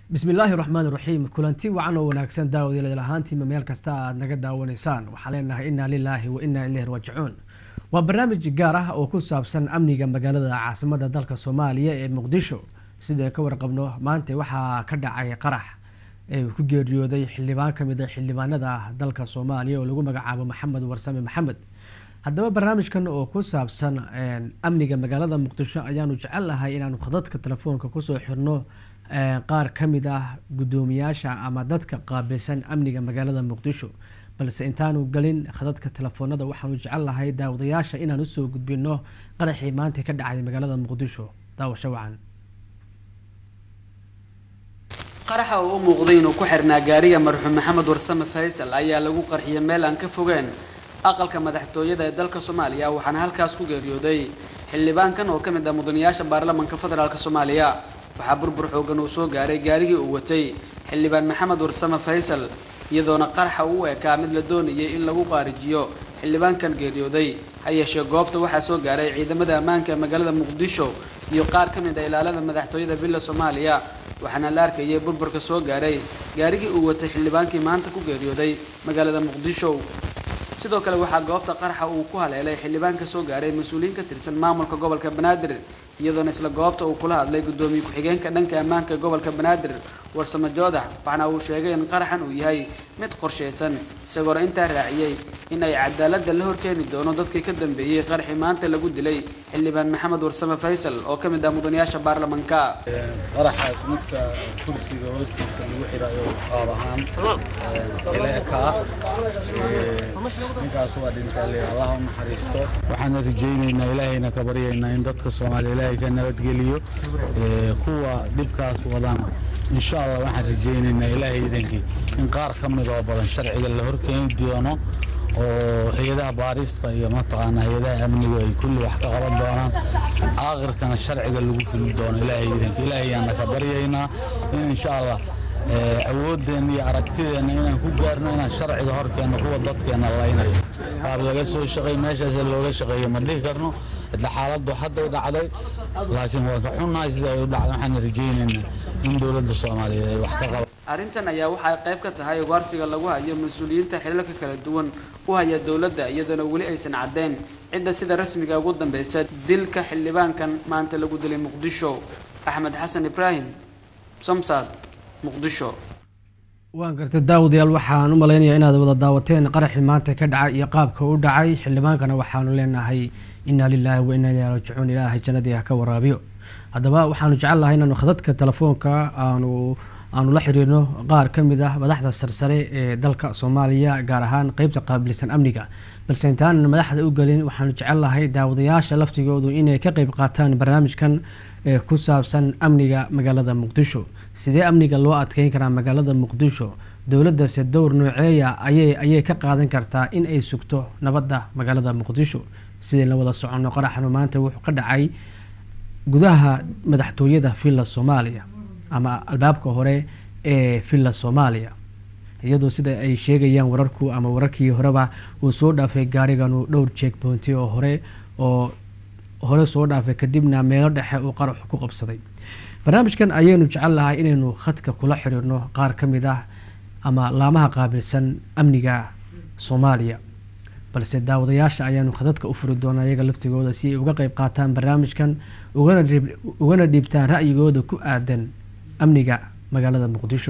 بسم الله الرحمن الرحيم كلنتي وعنا وناكسن داود إلى الهانتي مميال كستا نجد ونسان وحلينا إنا لله وإنا إليه راجعون وبرنامج جاره أو كسابسن أمني جنب مجال عاصمة دلك الصومالية مقدشو سيدا كور قبله ما أنت وحى كدعي قرح كجير يودي حلبان كمدة حلبان هذا دلك الصومالية ولقوا مجا محمد ورسام محمد هذا برنامج كان أو كسابسن أمني جنب مجال مقدشو أيانو جعلها إن أنا خذت التلفون كوسو حرنو qaar ka mid ah gudoomiyaasha ama dadka qaabilsan amniga magaalada Muqdisho balse intaanu galin khadadka telefoonada waxaanu jecel lahay daawadayaasha inaan u soo gudbino qaraxii maanta ka dhacay magaalada Muqdisho daawasho wacan qaraxa oo muuqday inuu ku xirnaa gaariga marxuum Maxamed Warsame Faysal ayaa lagu qarxiyay meel aan ka fogeen aqalka madaxtooyada ee dalka Soomaaliya waxaana halkaas ku geeriyooday xildhibaankan oo ka mid ah mudanayaasha baarlamaanka federaalka Soomaaliya waxaa burbur xoogan uu soo gaaray gaarigii uu watay xildhibaan Maxamed Warsame Faysal iyadoona qaraxa uu ekaa mid la doonayay in lagu qaarijiyo xildhibaankan geeriyooday hay'ashee goobta waxaa soo gaaray ciidamada ammaanka ee magaalada Muqdisho iyo qaar ka mid ah ilaalada madaxtooyada Villa Soomaaliya waxaana la arkayay burburka soo gaaray gaarigii uu watay xildhibaankii maanta ku geeriyooday magaalada Muqdisho sidoo kale waxaa goobta qaraxa uu ku haleelay xildhibaanka soo gaaray mas'uuliyiin ka tirsan maamulka gobolka Banaadir iyadoona isla goobta uu kula hadlay gudoomiye ku-xigeenka dhanka ammaanka gobolka Banaadir Warsame Joodax waxaana uu sheegay in qaraxan uu yahay mid qorsheysan isagoo inta raaciyay in ay cadaalad la horkeeni doono dadkii ka dambeeyay qaraxii maanta lagu dilay xildhibaan Maxamed Warsame Faysal oo ka mid ah mudanayaasha baarlamaanka qaraxaas midka kursiga hoostiisa lagu xirayo qaab ahaan ileeka ninkaas waa dhintay Allah u naxariisto waxaan rajaynaynaa ilaahayna ka baryaynaa in dadka Soomaaliyeed ay ka nabadgeliyo kuwa dhibkaas wadana إن شاء الله واحد رجينا إلهي يدنكي إن قار خمد وبدن شرعي اللي هركين ديانو وهيدا باريستا يا مطعنا هيدا أمني كل واحد غلط دونا آخر كان الشرعي اللي وكل دون إلهي يدنكي إلهي أنا كبرينا إن شاء الله أود إني أركتي إن نكون جارنا إن الشرع ظهر كأن هو ضد كأن الله ينعي قبل جلسوا الشقي ماشى زي اللي الشقي مدليه كرنو الحالات ده حد وده عليه لكن وضحنا إذا وده إحنا رجينا إن دولة الصومالية واحتقر arrintan ayaa waxa qayb ka tahay warsiga lagu hayo mas'uuliyiinta xilalka kala duwan ku haya dawladda iyadoo wali aysan cadeen cidda sida rasmiga ugu dambeysay dilka xildhibaankan maanta lagu dilay Muqdisho Axmed Xasan Ibrahim Samsad Muqdisho waan gartay daawadayaal waxaan u maleynayaa inaad wada daawateen qaraxii maanta ka dhacay iyo qaabka uu dhacay xildhibaankana waxaanu leenahay inna lillahi wa inna ilayhi raaji'uun ilaahay jannada ka waraabiyo hadaba waxaanu jecel lahay inaanu khadadka telefoonka aanu la xiriirno qaar ka mid ah madaxda sarsare ee dalka Soomaaliya gaar ahaan qaybta qaabilsan amniga balse intaan madaxda u galin waxaanu jecel lahay daawadayaasha laftigoodu inay ka qayb qaataan barnaamijkan ku saabsan amniga magaalada Muqdisho sidee amniga loo adkeyn karaa magaalada Muqdisho dawladda si door nooceeya ayay ka qaadan kartaa in ay sugto nabadda magaalada Muqdisho sidii la wada socono qaraxan maanta wuxuu ka dhacay gudaha madaxtooyada Villa Soomaaliya ama albaabka hore ee Villa Soomaaliya iyadoo sida ay sheegayaan wararku ama wararkii horeba uu soo dhaafay gaarigan uu dhowr checkpoint oo hore soo dhaafay kadibna meelo dhexe uu qarax ku qabsaday barnaamijkan ayaynu jecel lahay inaynu khadka kula xiriirno qaar ka mid ah ama laamaha qaabilsan amniga Soomaaliya balse daawadayaasha ayaanu khadadka u furi doonaa iyaga laftigooda si ay uga qayb qaataan barnaamijkan ugana dhiibtaan ra'yigooda ku aadan amniga magaalada Muqdisho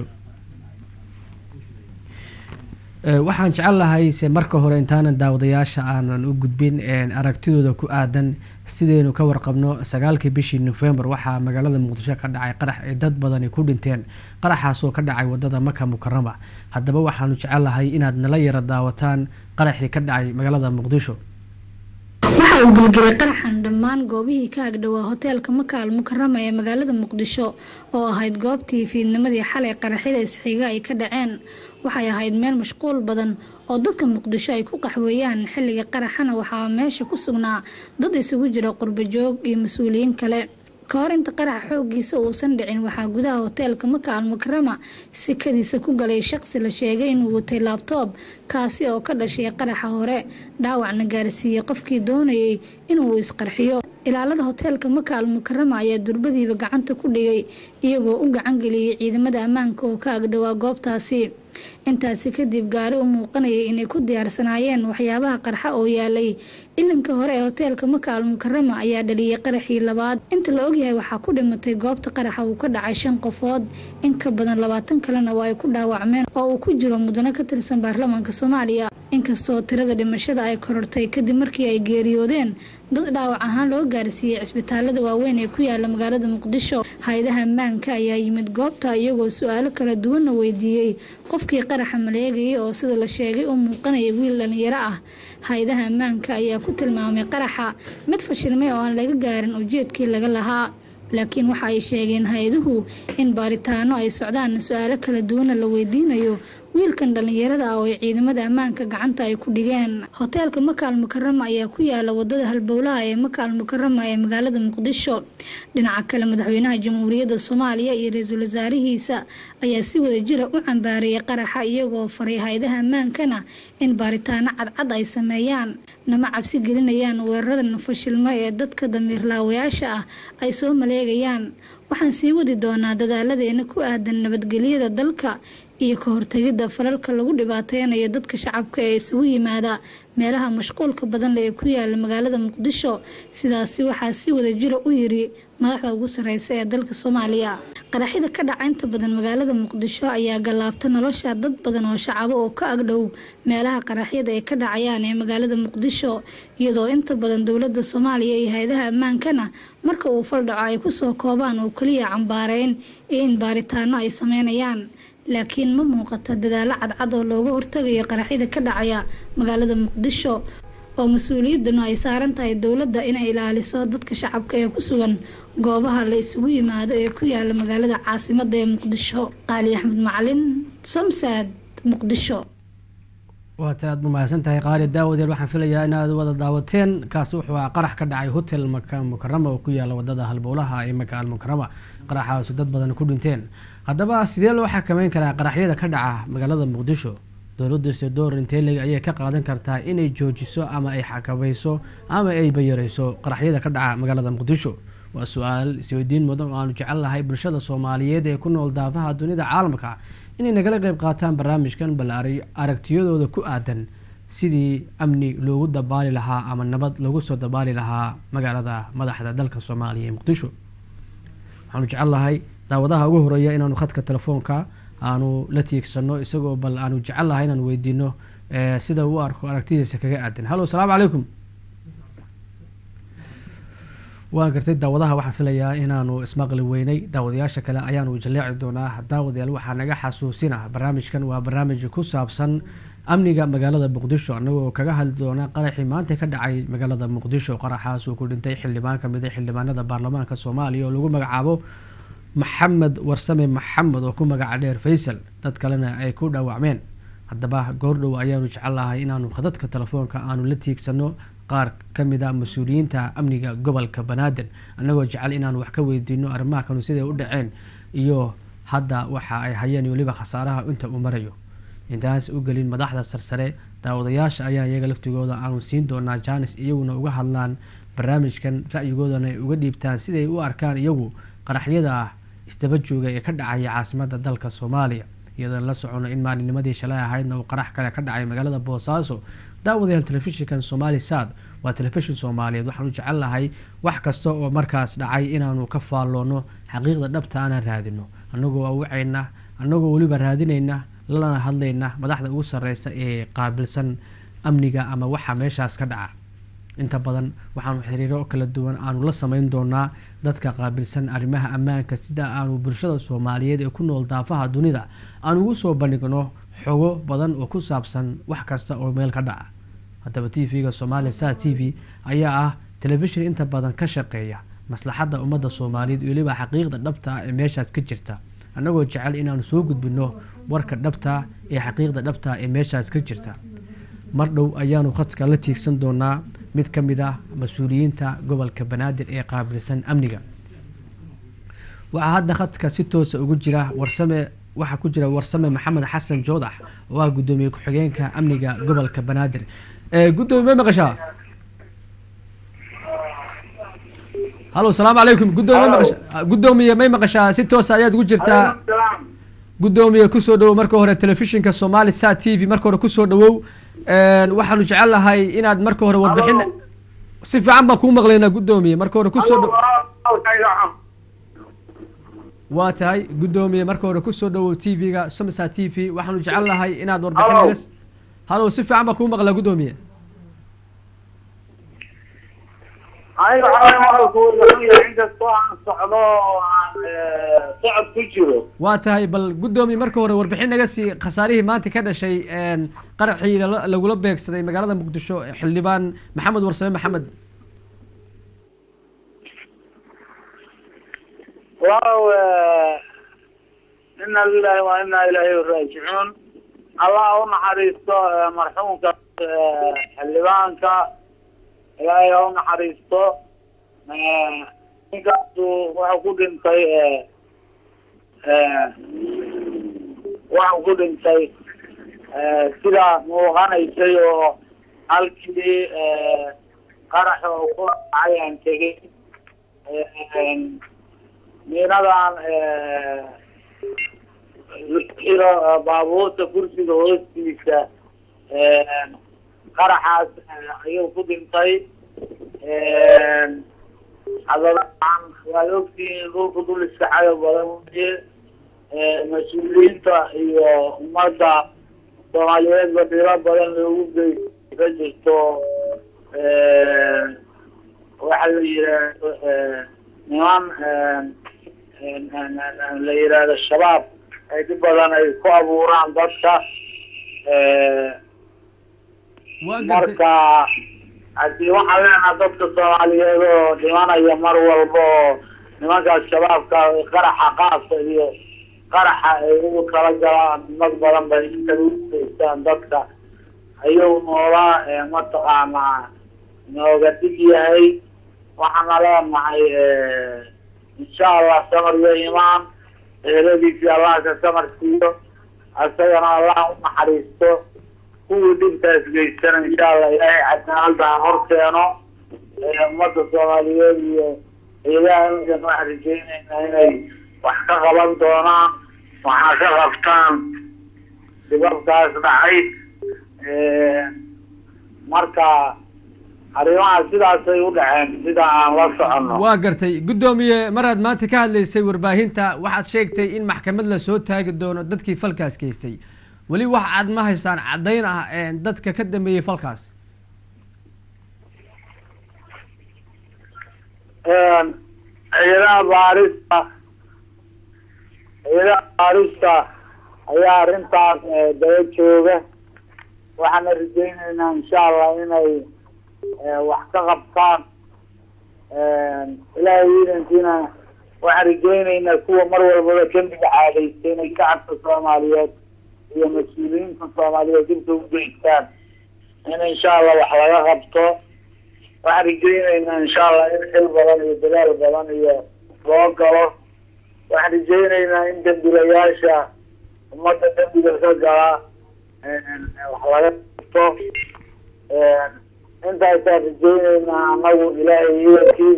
waxaan jecel lahay se marka hore intaan daawadayaasha aanan u gudbin aragtidooda ku aadan sidaynu ka warqabno 9 bishii November waxaa magaalada Muqdisho ka dhacay qarax ay dad badan ku dhinteen qaraxaas oo ka dhacay wadada Maka Mukarrama hadaba waxaanu jecel lahay inaad nala yara daawataan qaraxii ka dhacay magaalada Muqdisho waxa uu gulgalay qaraxan dhammaan goobihii ka agdhawaa hoteelka Maka Mukarrama ee magaalada Muqdisho oo ahayd goobtii fiidnimadii xalay qaraxyada isxiga ay ka dhaceen waxay ahayd meel mashquul badan oo dadka Muqdisho ay ku qaxweeyaan xilliga qaraxana waxaa meesha ku sugnaa dad isugu jira qurbo joog iyo mas'uuliyiin kale kahor inta qaraxa xoogiisa uusan dhicin waxaa gudaha hoteelka Maka Mukarrama sikadiisa ku galay shakhsi la sheegay inuu watay laptop kaasi oo ka dhashay qaraxa hore dhaawacna gaarsiiyay qofkii doonayay inuu isqarxiyo ilaalada hoteelka Maka Al Mukarrama ayaa durbadiiba gacanta ku dhigay iyagoo u gacan geliyay ciidamada ammaanka oo ka agdhawaa goobtaasi. intaasi kadib gaari u muuqanayay inay ku diyaarsanaayeen waxyaabaha qarxa oo yaalay ilinka hore ee hoteelka Maka Al Mukarrama ayaa dhaliyay qaraxii labaad. inta la ogyahay waxaa ku dhimatay goobta qaraxa uu ka dhacay 5 qofood, in ka badan 20 kalena waa ay ku dhaawacmeen oo uu ku jiro mudane ka tirsan baarlamaanka Soomaaliya. inkastoo tirada dhimashada ay korortay kadib markii ay geeriyoodeen dad dhaawac ahaan loo gaarsiiyay cisbitaalada waaweyn ee ku yaala magaalada Muqdisho, hay'adaha ammaanka ayaa yimid goobta iyagoo su'aalo kala duwan weydiiyay qofkii qaraxa maleegayay oo sida la sheegay uu muuqanayay wiil dhalinyaro ah. hay'adaha ammaanka ayaa ku tilmaamay qaraxa mid fashilmay oo aan laga gaarin ujeedkii laga lahaa, laakiin waxa ay sheegeen hay'aduhu in baaritaano ay socdaan su'aalo kala duwan la weydiinayo wiilkan dhalinyarada ah oo ciidamada ammaanka gacanta ay ku dhigeen. hoteelka Maka Al Mukarrama ayaa ku yaala wadada halbowlaha ee Maka Al Mukarrama ee magaalada Muqdisho. dhinaca kale madaxweynaha Jamhuuriyadda Soomaaliya iyo ra'iisul wasaarihiisa ayaa si wadajir ah u cambaarayay qaraxa iyagoo faray hay'adaha ammaankana in baaritaano cadcad ay sameeyaan, nama cabsi gelinayaan weeraradan fashilma ee dadka damiir laawayaasha ah ay soo maleegayaan. waxaan sii wadi doonaa dadaaladeena ku aadan nabadgelyada dalka iyo ka hortagida falalka lagu dhibaateynayo dadka shacabka ee isugu yimaada meelaha mashquulka badan leh ee ku yaala magaalada Muqdisho. sidaasi waxaa si wadajir u yiri madaxda ugu sareysa ee dalka Soomaaliya. qaraxida ka dhacay inta badan magaalada Muqdisho ayaa galaabta nolosha dad badan oo shacab oo ka agdhow meelaha qaraxyada ay ka dhacayaan ee magaalada Muqdisho, iyadoo inta badan dowladda Soomaaliya iyo hay'adaha ammaankana marka uu fal dhaco ay ku soo koobaan oo kaliya cambaareen in baaritaano ay sameynayaan, laakiin ma muuqata dadaalo cadcad oo looga hortagayo qaraxyada ka dhacaya magaalada Muqdisho oo mas'uuliyaduna ay saaran tahay dowladda inay ilaaliso dadka shacabka ee ku sugan goobaha la isugu yimaado ee ku yaala magaalada caasimadda ee Muqdisho. Qaali Axmed Macalin, Somsad, Muqdisho. waataad mahadsan tahay qaali daawadeel. waxaan filayaa inaad wada daawateen kaas wuxuu qarax ka dhacay hotel Maka Mukarrama oo ku yaala wadada halbowlaha ee Maka Al Mukarrama. qaraxaas dad badan ku dhinteen. haddaba sidee loo xakameyn karaa qaraxyada ka dhaca magaalada Muqdisho? dowladda door intee leeg ayay ka qaadan kartaa inay joojiso ama ay xakamayso ama ay bayarayso qaraxyada ka dhaca magaalada Muqdisho? waa su'aal isweydiin mudan oo aanu jecel lahay bulshada Soomaaliyeed ee ku nool daafaha dunida caalamka inay nagala qayb qaataan barnaamijkan ballaaray aragtiyadooda ku aadan sidii amni loogu dabaali lahaa ama nabad loogu soo dabaali lahaa magaalada madaxda dalka Soomaaliya ee Muqdisho. waxaanu jecel lahay daawadaha ugu horeeya inaanu khadka telefoonka aanu la tiigsano isagoo bal aanu jecel lahay inaan weydiino sida uu arko aragtidiisa kaga aadan. hallo, assalaamu calaykum. waan gartay daawadaha. waxaan filayaa inaanu ismaqli weynay. daawadayaasha kale ayaanu jaleeci doonaa. daawadayaal waxaa naga xasuusina barnaamijkan waa barnaamij ku saabsan amniga magaalada Muqdisho, anagoo kaga hadli doona qaraxii maanta ka dhacay magaalada Muqdisho. qaraxaas uu ku dhintay xildhibaan ka mid ah xildhibaanada baarlamaanka Soomaaliya oo lagu magacaabo Maxamed Warsame Maxamed oo ku magac dheer Faysal, dad kalena ay ku dhaawacmeen. haddaba goordhow ayaanu jecel lahay inaanu khadadka telefoonka aanu la tiigsano qaar ka mid ah mas-uuliyiinta amniga gobolka Banaadir, anagoo jecel inaanu wax ka weydiino arrimaha kanu siday u dhaceen iyo hadda waxa ay hayeen waliba khasaaraha inta uu marayo. intaas u gelin madaxda sarsare daawadayaasha ayaa iyaga laftigooda aanu siin doonaa jaanis iyaguna uga hadlaan barnaamijkan, ra'yigoodana ay uga dhiibtaan siday u arkaan iyagu qaraxyada isdaba jooga ee ka dhacaya caasimadda dalka Soomaaliya. iyadoo la socono in maalinnimadii shalay ahaydna uu qarax kale ka dhacay magaalada Boosaaso. daawadayaal, telefishinkan Somali Sad waa telefishin Soomaaliyeed. waxaanu jecel lahay wax kasta oo markaas dhacay inaanu ka faalloono xaqiiqda dhabta aan raadino, anagoo wacayna, anagoo waliba raadinayna, lana hadlayna madaxda ugu sareysa ee qaabilsan amniga ama waxa meeshaas ka dhaca. inta badan waxaanu xiriiro kala duwan aanu la sameyn doonaa dadka qaabilsan arrimaha ammaanka sida aanu bulshada Soomaaliyeed ee ku nool daafaha dunida aan ugu soo bandhigno xogo badan oo ku saabsan wax kasta oo meel ka dhaca. haddaba TV-ga Somali Sad TV ayaa ah telefishin inta badan ka shaqeeya maslaxadda ummadda Soomaaliyeed iyo waliba xaqiiqda dhabta ee meeshaas ka jirta, anagoo jecel inaanu soo gudbino warka dhabta ee xaqiiqda dhabta ee meeshaas ka jirta. mar dhow ayaanu khadka la tiigsan doonaa mid ka mid ah mas-uuliyiinta gobolka Banaadir ee qaabilsan amniga. waxaa hadda khadka si toosa ugu jira Warsame Maxamed Xasan Joodax oo ah gudoomiye ku-xigeenka amniga gobolka Banaadir. gudoomiye maqashaa? halo salaamu calaykum guddoomiye may maqashaa si toos ayaad ugu jirtaa guddoomiye kusoo dhawow marka hore telefishinka Somali Sat TV marka hore kusoo dhawow waxaanu jecel lahay inaad marka hore warbixin si fiican baan kuu maqlaynaa guddoomiye marka hore kusoo waa tahay guddoomiye marka hore kusoo dhawow TV-ga Somali Sat TV waxaanu jecel lahay inaad warbixin halo si fiican baan kuu maqlaa guddoomiye أيوة أنا أقول لك عندك طعم صعبة صعب كجرو. واتهاي بالقدومي مركو وربحين نجسي خساريه ما تكذا شيء قرحي لو لبيك سدي مقالة مقدشو حلبان محمد ورسمي محمد. واو إنا لله وإنا إليه راجعون. اللهم حريصه مرحومك حلبانك. ilaahay oo naxariisto ninkaasu waxaa ku dhintay sida muuqanaysay oo halkii qaraxa oo ku dhacay aan tegey miinadan xiro baabuurta kursiga hoostiisa qaraxaas ayuu ku dhintay hadallaan waad ogtihiin dhulku dhul iskaxayo badan weye mas-uuliyiinta iyo ummadda soomaaliyeedba dhiro badan loogu geysa jirto waxa la yidhaahdo niman la yidhaahdo shabaab ay dhib badan ay ku abuuraan dadka marka haddii waxaan leenaha dadka soomaaliyeed oo dhimanaya mar walba oo nimankaas shabaabka qaraxa qaasa iyo qaraxa ay ugu tala galaan dad badan bay intada ugeystaan dadka ayuu noolaa mataqaanaa nooga dig yahay waxaana leenahay insha allah samar iyo imaan eheladiisii allah ka samar siiyo isagana allah u naxariisto kuwii dhibtaas geystana insha allah ilaahay cadaalada ha hor keeno ummadda soomaaliyeed iyo ciidaha waxaan rajeyneynaa inay wax ka qaban doonaan waxaa ka qabtaan dhibabkaas dhacay marka arrimaha sidaasay u dhaceen sida aan la soconno waa gartay guddoomiye maraad maanta ka hadlaysay warbaahinta waxaad sheegtay in maxkamad la soo taagi doono dadkii falkaas geystay weli wax aad ma haystaan caddayn ah dadka ka dambeeyey falkaas ciidamada baarista ayaa arrintaas daba jooga waxaana rajeyneynaa insha allah inay wax ka qabtaan ilaahay iidankiina waxaan rajeyneynaa kuwa mar walbaba kambiga caadaystay inay shacabka soomaaliyeed iyo mas-uuliyiinta soomaaliyeed dibka u geystaan in insha allah wax laga qabto waxaan rajeyneynaa insha allah in xil badan iyo dadaal badan iyo loo galo waxaan rajeyneynaa in dambilayaasha ummadda dambiga ka gala wax laga qabto intaasaan rajeyneynaa anagu ilaahay iidankii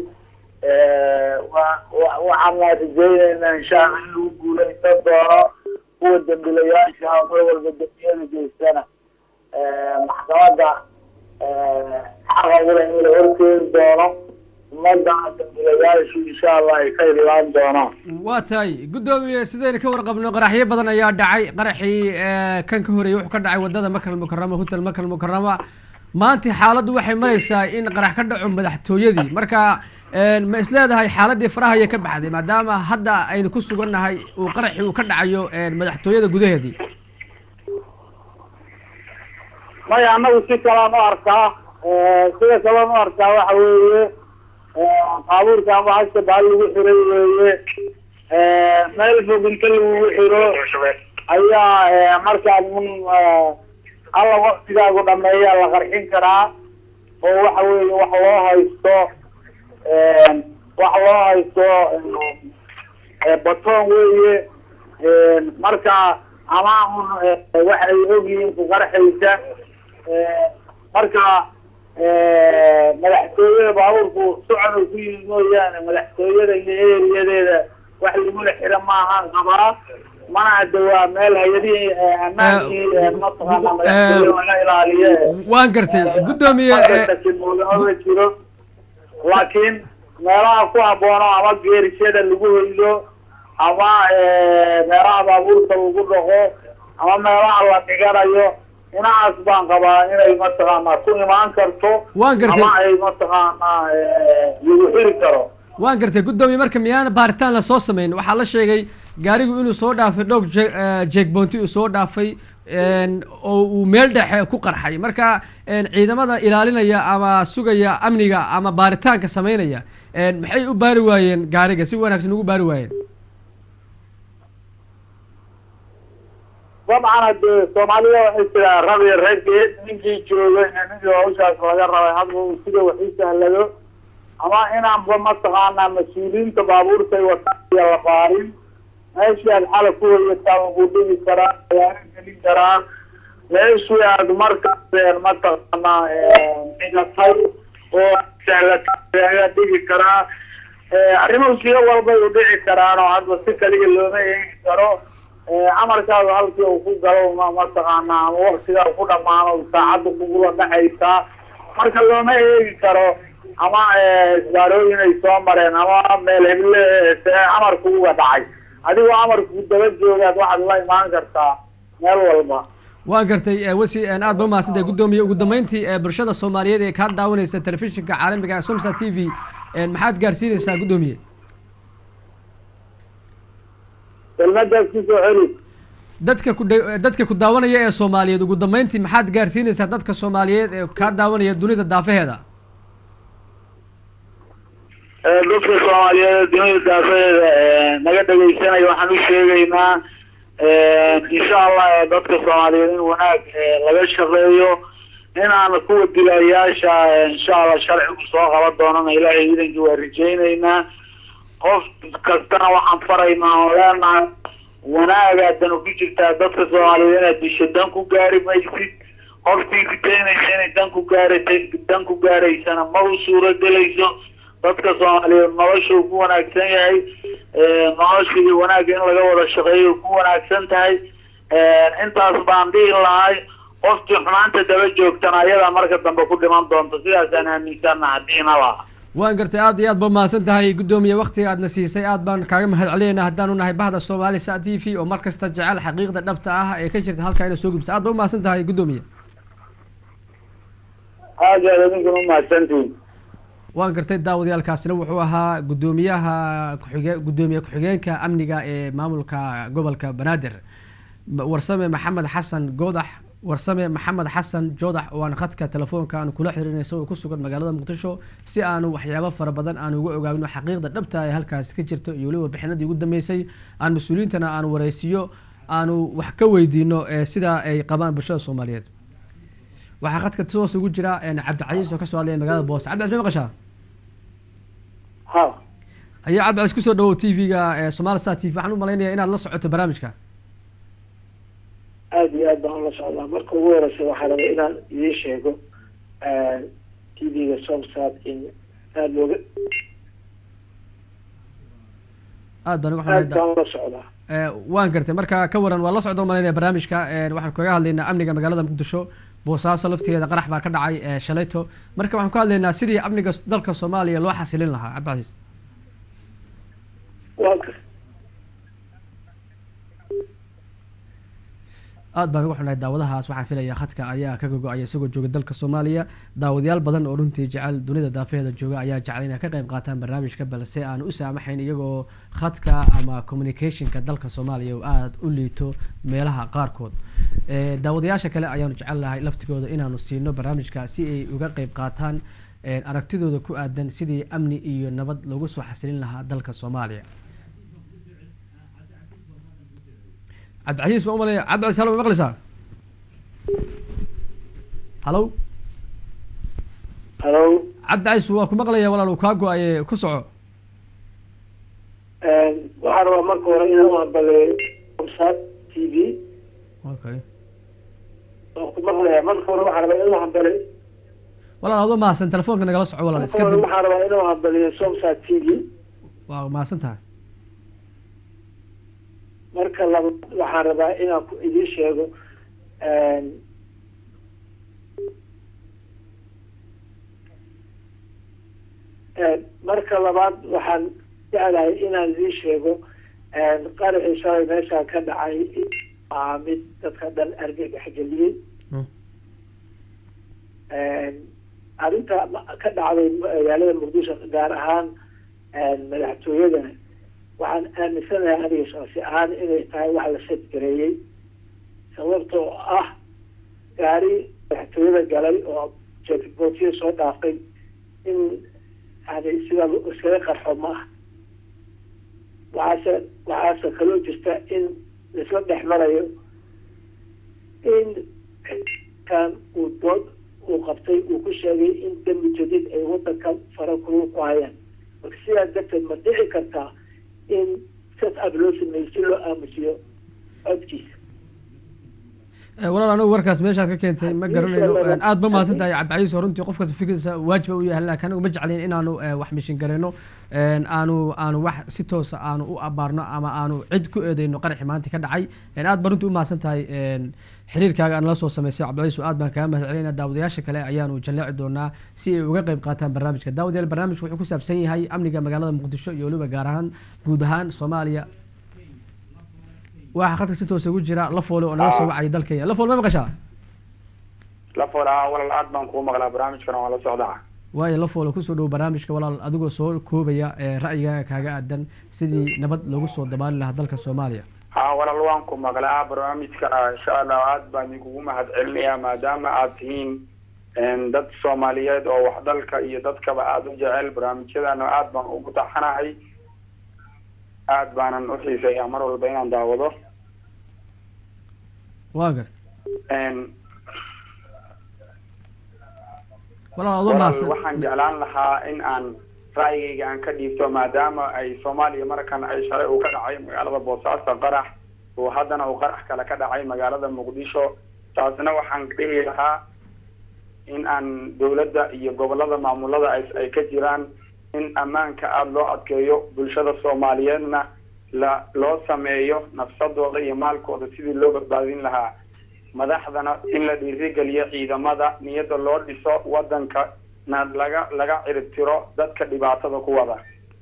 waxaana rajeyneynaa insha allah in lagu guuleysan doono kuwa dambilayaasha mar walba dambiyada geystana maxkamadda xaqa ule in la horkeeni doono ummadda dambilayaashu insha allah ay ka ilaalan doonaan waa tahay guddoomiye sidayna ka warqabno qaraxyo badan ayaa dhacay qaraxii kan ka horeeyey wuxuu ka dhacay wadada Makal Mukarrama hotel Makal Mukarrama maanta xaaladdu waxay maraysaa in qarax ka dhaco madaxtooyadii marka ma isleedahay xaaladii faraha ay ka baxday maadaama hadda aynu ku sugannahay uu qaraxi uu ka dhacayo madaxtooyada gudaheedii maya anagu si kalaan u arkaa sida kalaan u arkaa waxa weeye baabuurka ama hasha baal lagu xiray weeye meel fog inta lagu xiro ayaa markaa alla waqtigaagu dhameeya la qarxin karaa oo waxa weeye wax loo haysto batoon weeye marka ama waxay ogyihiin ku qarxaysa marka madaxtooyada baabuurku socon ku yimid mooyaane madaxtooyada iyo eeriyadeeda wax lagula xira maahan qabaa mana hadda waa meel hay-adihii ammaankii mataqaana madaxtooyada laga ilaaliye waan gartay guddoomiye ma jiro laakiin meelaha ku haboono ama geerishada lagu hoydo ama meelaha baabuurta lagu dhaqo ama meelaha la dhiganayo inaas baan qabaa inay mataqaanaa ku imaan karto waan gartay ama ay mataqaanaa lagu xiri karo waan gartay guddoomiye marka miyaana baaritaan la soo sameyn waxaa la sheegay gaarigu inuu soo dhaafay dhowr jeegboonti uu soo dhaafay oo uu meel dhexe ku qarxay marka ciidamada ilaalinaya ama sugaya amniga ama baaritaanka sameynaya maxay u baari waayeen gaariga si wanaagsan ugu baari waayeen dabcan hade soomaalida waxay tiraa rab iyo raggeed ninkii joogay ninkii hawshaas laga rabay hadba uu sida wax u sahlado ama inaanba mataqaanaa mas-uuliyiinta baabuurtay wataaiya la baarin meeshii aad xala ku hoyataa lagu dhigi karaa ayaana gelin karaa meeshii aad markaas mataqaanaa dhigatay oo sahlatay ayaa dhigi karaa arrimuhu siyo walbay u dhici karaan oo hadba si kaliya looma eegi karo amarkaadu halkii uu ku galo mataqaanaa ama waktigaa ku dhamaano saacadda kugula dhexaysaa marka looma eegi karo ama isbaarooyin ay soo mareen ama meel heble amarku uga dhacay adigoo amarku daba joogaad waxaad la imaan kartaa meel walba waan gartay wasi aad ba umahadsantahay guddoomiye ugu dambeyntii bulshada soomaaliyeed ee kaa daawanaysa telefishinka caalamiga somsa t v maxaad gaarsiinaysaa guddoomiye kelmadaas kusoo celi dadka ku daawanaya ee soomaaliyeed ugu dambeyntii maxaad gaarsiinaysaa dadka soomaaliyeed ee kaa daawanaya dunida daafaheeda dadka soomaaliyeed dunida daafaheeda naga dhegeysanaya waxaan u sheegaynaa insha allah dadka soomaaliyeed in wanaag laga shaqeeyo inaan kuwa dilayaasha insha allah sharcigu soo qaban doonana ilaahay iidankii waa rajaynaynaa qof kastana waxaan faraynaa oo leenahay wanaagaadan ku jirtaa dadka soomaaliyeed inaad disho dan ku gaari maysid qofkii ritaynaysa inay dan ku gaaraysana ma u suuro gelayso dadka soomaaliyeed nolosha ku wanaagsan yahay nolosha iyo wanaagga in laga wada shaqeeyo ku wanaagsan tahay intaas baan dhihi lahay qofkii xumaanta daba joogtana ayadaa marka dambe ku dhiman doonto sidaasaan aaminsana hadiina laha waan gartay aad iyo aad ba mahadsan tahay guddoomiye waktiga aadna siisay aad baan kaaga mahad celinaynaa haddaanu nahay bahda soomaali sa t v oo mar kasta jecel xaqiiqda dhabta ah ee ka jirta halkaa ina soo gubsa aad ba umahadsan tahay guddoomiye aad aad adinkuna umahadsantihin waan gartay daawadayaalkaasina wuxuu ahaa guddoomiyaha guddoomiye ku-xigeenka amniga ee maamulka gobolka banaadir warsame maxamed xasan goodax warsame maxamed xasan joodax oo aan khadka telefoonka aanu kula xihirinay isagoo ku sugan magaalada muqdisho si aanu waxyaabo fara badan aanu uga ogaagno xaqiiqda dhabta ee halkaasi ka jirto iyo weliba warbixinadii ugu dambeysay aan mas-uuliyiintana aanu wareysiiyo aanu wax ka weydiino sida ay qabaan bulshada soomaaliyeed waxaa khadka toos ugu jira cabdicasiis oo kasoo hadlaya magaalada boos cabdicasiis ma maqashaa ayaa cabdicasiis kusoo dhawow t v-ga Somali Star TV waxaan u malaynayaa inaad la socoto barnaamijka aad iyo aad baan ula socdaa marka ugu horeysa waxaa rabay inaan idiin sheego t v-ga Somsat in aad looga aad baan ula socdaa waan gartay marka ka waran waa la socdo malaynaya barnaamijka waxaan kaga hadlaynaa amniga magaalada muqdisho boosaaso laftigeeda qarax baa ka dhacay shalayto marka waxaan ka hadlaynaa sidii amniga dalka Soomaaliya loo xasilin lahaa cabdicasiis aad baan uga xunahay daawadahaas waxaan filayaa khadka ayaa ka gogo-aya isagoo jooga dalka Soomaaliya daawadayaal badan oo runtii jecel dunida daafaheeda jooga ayaa jecel inay ka qayb qaataan barnaamijka balse aan u saamaxayn iyagoo khadka ama communicationka dalka Soomaaliya oo aad u liito meelaha qaarkood daawadayaasha kale ayaanu jecel lahay laftigooda inaanu siino barnaamijka si ay uga qayb qaataan aragtidooda ku aadan sidii amni iyo nabad loogu soo xasilin lahaa dalka Soomaaliya cabdicasiis ma umalaya cabdicasiis halo ma maqlaysaa halo halo cabdicasiis waa ku maqlaya walaal uu kaa go-aye ku soco waxaan rabaa marka hore inaan u hambalyeeyo Somsat t v okay waan ku maqlayaa marka hore waxaan rabaa inaan hambalyeeyo walaal adoo mahadsan telefoonka nagala soco walaal iska dib waxaan rabaa inuu hambaliyo somsat t v waa mahadsan tahay marka labaad waxaan rabaa inaan idiin sheego marka labaad waxaan jeclahay inaan idiin sheego qaraxii shalay meeshaa ka dhacay aa mid dadka dhan argagax geliyey arrinta ka dhacday magaalada muqdisho gaar ahaan madaxtooyada waxaan aaminsanahay aniga shaksi ahaan inay tahay wax la sadgareeyey sababtoo ah gaari madaxtooyada galay oo jeefboodsiya soo dhaafay in yani sida iskaga qarxo ma ah waxaase kaloo jirta in laisla dhex marayo in kan uu dood uu qabtay uu ku sheegay in dambi jadid ay wadanka fara kulul ku hayaan marka sidaas darteed ma dhici kartaa in set up loo sameeyo si loo aamusiyo codkiisa walaal anigu warkaas meeshaad ka keentay ma garanayno aad ba mahadsan tahay cabdicaiis runtii qofkaas fikirkiisa waajib u yahay laakiin anigu ma jeclayn inaanu wax mishin garayno aanu wax si toosa aanu u abaarno ama aanu cid ku eedeyno qaraxi maanta ka dhacay aad ba runtii u mahadsan tahay xiriirkaaga aan la soo samaysay cabdicaiis aad baan kaga mahad celinaa daawadayaasha kale ayaanu jaleeci doonaa si ay uga qayb qaataan barnaamijka daawadayaal barnaamijku wuxuu ku saabsan yahay amniga magaalada muqdisho iyo weliba gaar ahaan guud ahaan soomaaliya waxa khadka si toos ugu jira la foole oo naga soo wacay dalkaya la foole ma maqashaa la foole walaal aad baan kuu maqlaa barnaamijkana waa la socdaa waayo la foole kusoo dhow barnaamijka walaal adigoo soo koobaya ra'yigaaga kaaga aadan sidii nabad loogu soo dabaali lahaa dalka soomaaliya walaal waan ku maqlaa barnaamijka insha allah aad baan idinkugu mahad celinayaa maadaama aad tihiin dad soomaaliyeed oo wax dalka iyo dadkaba aada u jecel barnaamijyadana aad baan ugu taxanahay aad baanan u xiiseeyaa mar walba inaan daawado waa garta waxaan jeclaan lahaa in aan ra'yigayga aan ka dhiibto maadaama ay soomaaliya markan ay shalay uu ka dhacay magaalada boosaaso qarax oo haddana uu qarax kale ka dhacay magaalada muqdisho taasna waxaan dhihi lahaa in aan dawladda iyo gobolada maamulada ay ka jiraan in ammaanka aada loo adkeeyo bulshada soomaaliyeedna loo sameeyo nafsadooda iyo maalkooda sidii loo badbaadin lahaa madaxdana in la dhiirigeliyo ciidamada niyadda loo dhiso wadanka na laga cirib tiro dadka dhibaatada ku wada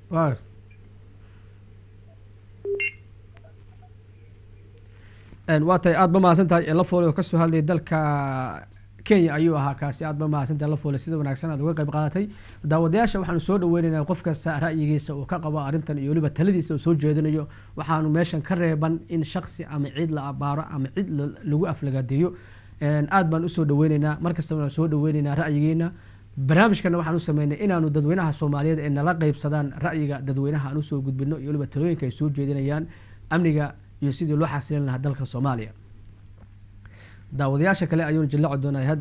waa tahay aada ba mahadsan tahay la foole oo kasoo hadlayay dalka kenya ayuu ahaa kaasi aad ba mahadsantahay la foole sida wanaagsan aad uga qayb qaadatay daawadayaasha waxaanu soo dhaweynaynaa qof kasta ra'yigiisa uu ka qabo arrintan iyo weliba taladiisa uu soo jeedinayo waxaanu meeshan ka reeban in shaksi ama cid la abaaro ama cid lagu aflagaadeeyo aad baan usoo dhaweynaynaa markasta waan soo dhaweynaynaa ra'yigeena barnaamijkana waxaan u sameynay inaanu dadweynaha soomaaliyeed ee nala qaybsadaan ra'yiga dadweynaha aan usoo gudbino iyo weliba talooyinka ay soo jeedinayaan amniga iyo sidii loo xasilin lahaa dalka soomaaliya daawadayaasha kale ayuuna jallaaci doonaa had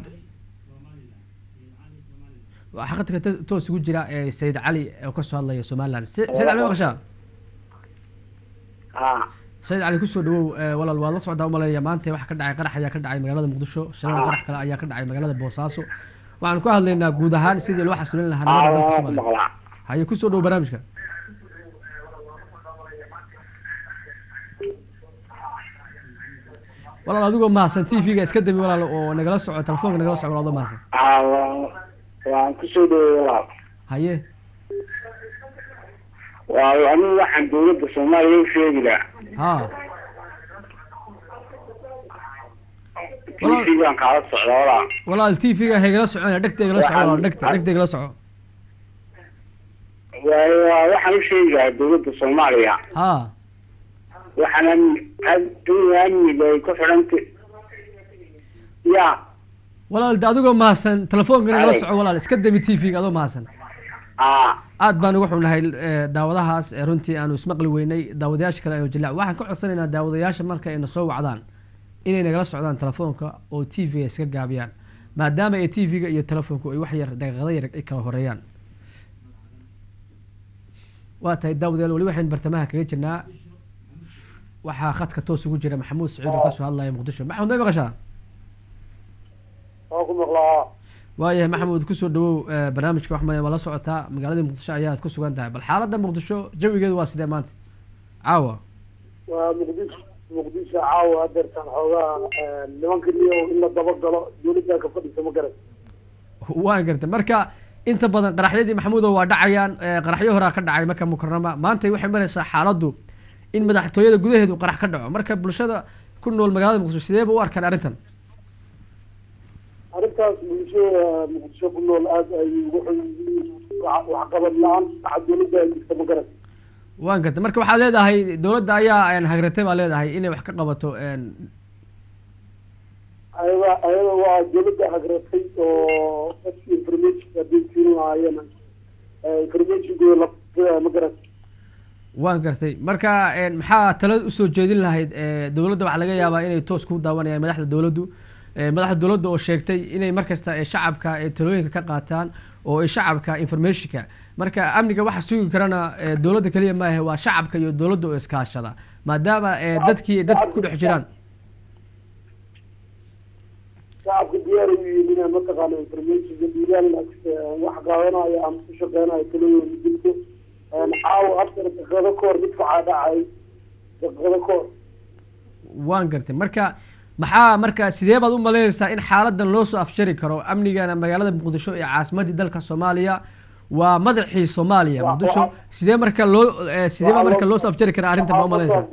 waxaa khadka toos ugu jira sayid cali oo kasoo hadlaya somaliland sayid cali ma maqashaa sayid cali kusoo dhawow walaal waad la socdaa umaleeya maanta waxa ka dhacay qarax ayaa ka dhacay magaalada muqdisho shalada qarax kale ayaa ka dhacay magaalada boosaaso waxaan ku hadlaynaa guud ahaan sidii loo xasilin lahaa nabada dalka soomaaliya haye kusoo dhawow barnaamijka walaal adigoo mahadsan t v-ga iska dami walaal oo nagala soco telefoonka nagala soco walaal adoo mahadsan waan kusoo dhawey walaal haye waayo anigu waxaan dawladda soomaaliya u sheegi lahaa tv-gaan kaala socda walaal walaal t v-ga haygala soconaya dhegteygala soco walaal dhegteygala soco waayo waxaan u sheegi lahaa dawladda soomaaliya waxaan amniga ay ku xidhanta ya walaal de adigoo mahadsan telefoonka nagala soco walaal iska dami t v-ga adoo mahadsan aad baan uga xunnahay daawadahaas runtii aanu ismaqli weynay daawadayaasha kale ayo jilaac waxaan ka codsanaynaa daawadayaasha marka ayna soo wacdaan inay nagala socdaan telefoonka oo t v-ga iska gaabiyaan maadaama ay t v-ga iyo telefoonku ay wax yar daqiiqado yar ay kala horeeyaan waa tahay daawadayaal weli waxaynu bartamaha kaga jirnaa waxaa khadka toos ugu jira maxamuud saciid oo kasoo hadlaya muqdisho maxamuud may maqashaa waa ku maqlaa waayahay maxamuud kusoo dhawow barnaamijka waxmale waa la socotaa magaaladii muqdisho ayaad ku sugan tahay bal xaaladda muqdisho jawigeedu waa sidee maanta caawa waa muqdisho caawa adeertaan xoogaa nimanka niyo in la dabagalo dowladda ka fadhisa ma garan waan gartay marka inta badan qaraxyadii maxamuudo waa dhacayaan qaraxyo horaa ka dhacay maka mukarama maanta waxay maraysaa xaaladdu in madaxtooyada gudaheedu qarax ka dhaco marka bulshada ku nool magaalada muqdisho sideeba u arkaan arrintan arrintaas muqdisho ku nool aada ay waxqabad la-aan saca dowladda ay jirta ma garan waan gartay marka waxaad leedahay dowladda ayaa hagratay baa leedahay inay wax ka qabato ayada waa dowladda hagratay oo dadki information hadii siin lahaayeen informationkooda ma garan waan gartay marka maxaa talada usoo jeedin lahayd dowladda waxaa laga yaabaa inay toos ku daawanayaan madaxda dowladda oo sheegtay inay markasta shacabka talooyinka ka qaataan oo shacabka informationka marka amniga waxa sugi karana dowladda kaliya maahe waa shacabka iyo dowladda oo iskaashada maadaama dadka ku dhex jiraan shacabka diyaar u yihiin inay mataqaana informationka diilaan wax qaadanayo ama ku shaqeynayo talooyinka jirto caawa afar daqiiqado kahor mid facaa dhacay daqiiqado kahor waan gartay marka maxaa marka sidee baad u malaynaysaa in xaaladan loo soo afjari karo amnigana magaalada muqdisho ee caasimadii dalka soomaaliya waa madaxii soomaaliya muqdisho sidee marka loo soo afjari karaa arrintan ma umalaynaysaa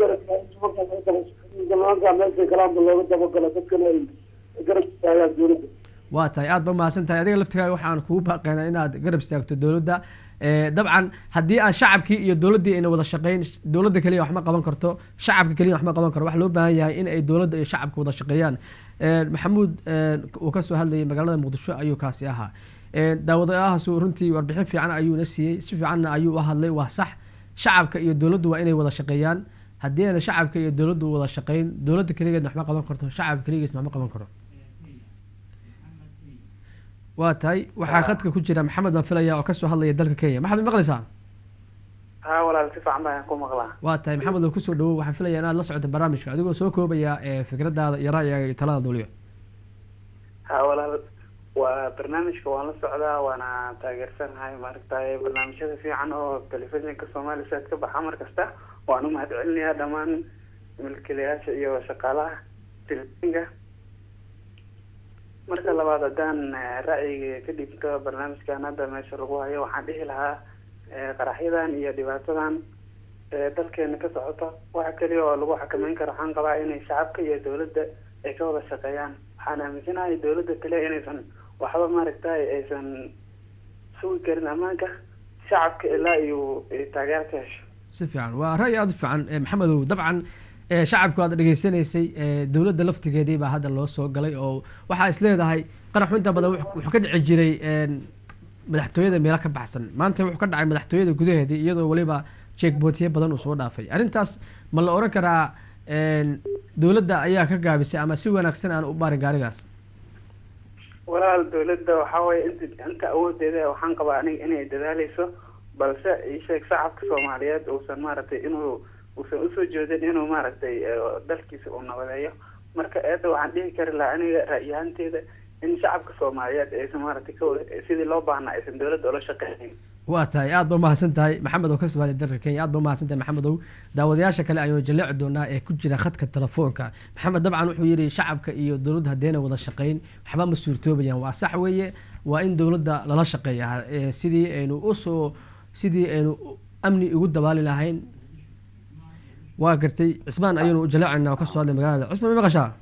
meesha kalaanba looga dabagalo dadkana ay garab istaagaan dowladda waa tahay aada ba mahadsan tahay adiga laftigaaga waxaan kugu baaqeynaa inaad garab istaagto dowladda dabcan haddii aan shacabkii iyo dowladdii ayna wada shaqeyn dowladda keliya wax ma qaban karto shacabka keliya wax ma qaban karo waxa loo baahan yahay in ay dowladda iyo shacabka wada shaqeeyaan maxamuud uu kasoo hadlayay magaalada muqdisho ayuu kaasi ahaa daawadayahaasu runtii warbixin fiican ayuuna siiyey si fiicanna ayuu u hadlay waa sax shacabka iyo dowladdu waa inay wada shaqeeyaan haddii ayna shacabka iyo dowladdu wada shaqeyn dowladda keligeedna wax ma qaban karto shacabka keligiisna wax ma qaban karo waa tahay waxaa khadka ku jira maxamed baan filaya oo kasoo hadlaya dalka kenya maxamed maqlaysaa ha walaal si fiican baan ku maqlaa waa tahay maxamed oo kusoo dhawow waxaan filaya inaad la socoto barnaamijka adigoo soo koobaya fikradaada iyo ra'yigaaga iyo talada dowliya ha walaal waa barnaamijka waan la socdaa waana taageersanahay maaragtay barnaamijyada fiican oo telefishinka soomaaliya saad ka baxa mar kasta waan u mahadcelinayaa dhammaan milkiilayaasha iyo shaqaalaha telefishinka marka labaad haddaan ra'yiga ka dhigto barnaamijkan hadda meesha lagu hayo waxaan dhihi lahaa qaraxyadan iyo dhibaatadan dalkeena ka socoto waxa kaliya oo lagu xakameyn karo waxaan qabaa inay shacabka iyo dowladda ay ka wada shaqeeyaan waxaan aaminsanahay dowladda kale inaysan waxba maaragtay aysan sugi karin ammaanka shacabka ilaa iyo taageer ka hesho si fiican waa ra'yi aada u fiican maxamedow dabcan shacabku aad dhegeysanaysay dowladda laftigeedii baa hadda loo soo galay oo waxaa is leedahay qaraxu inta badan wuxuu ka dhici jiray madaxtooyada meelo ka baxsan maanta wuxuu ka dhacay madaxtooyada gudaheedii iyadoo weliba jeegbootyo badan uu soo dhaafay arrintaas ma la oran karaa dowladda ayaa ka gaabisay ama si wanaagsan aan u baarin gaarigaas walaal dowladda waxaa waye inta awoodeeda waxaan qabaa aniga inay dadaaleyso balse isheeg shacabka soomaaliyeed uusan maaragtay uusan usoo jeedin inuu maaragtay dalkiisa uu nabadeeyo marka eedda waxaan dhihi kari lahaa aniga ra'yahanteeda in shacabka soomaaliyeed aysan maaragtay sidii loo baahnaa aysan dowladda ula shaqeynayn waa tahay aada ba umahadsan tahay maxamed oo ka soo hadlay dalka kenya aad ba umahadsan tahay maxamedow daawadayaasha kale ayuu jaleeci doonaa ee ku jira khadka telefoonka maxamed dabcan wuxuu yidhi shacabka iyo dowladda haddayna wada shaqeyn waxba ma suurtoobayaan waa sax weeye waa in dowladda lala shaqeeya sidii aynu amni ugu dabaali lahayn waa gartay cismaan ayaynu jaleecayna oo kasoo hadlay magaalada cismaan ma maqashaa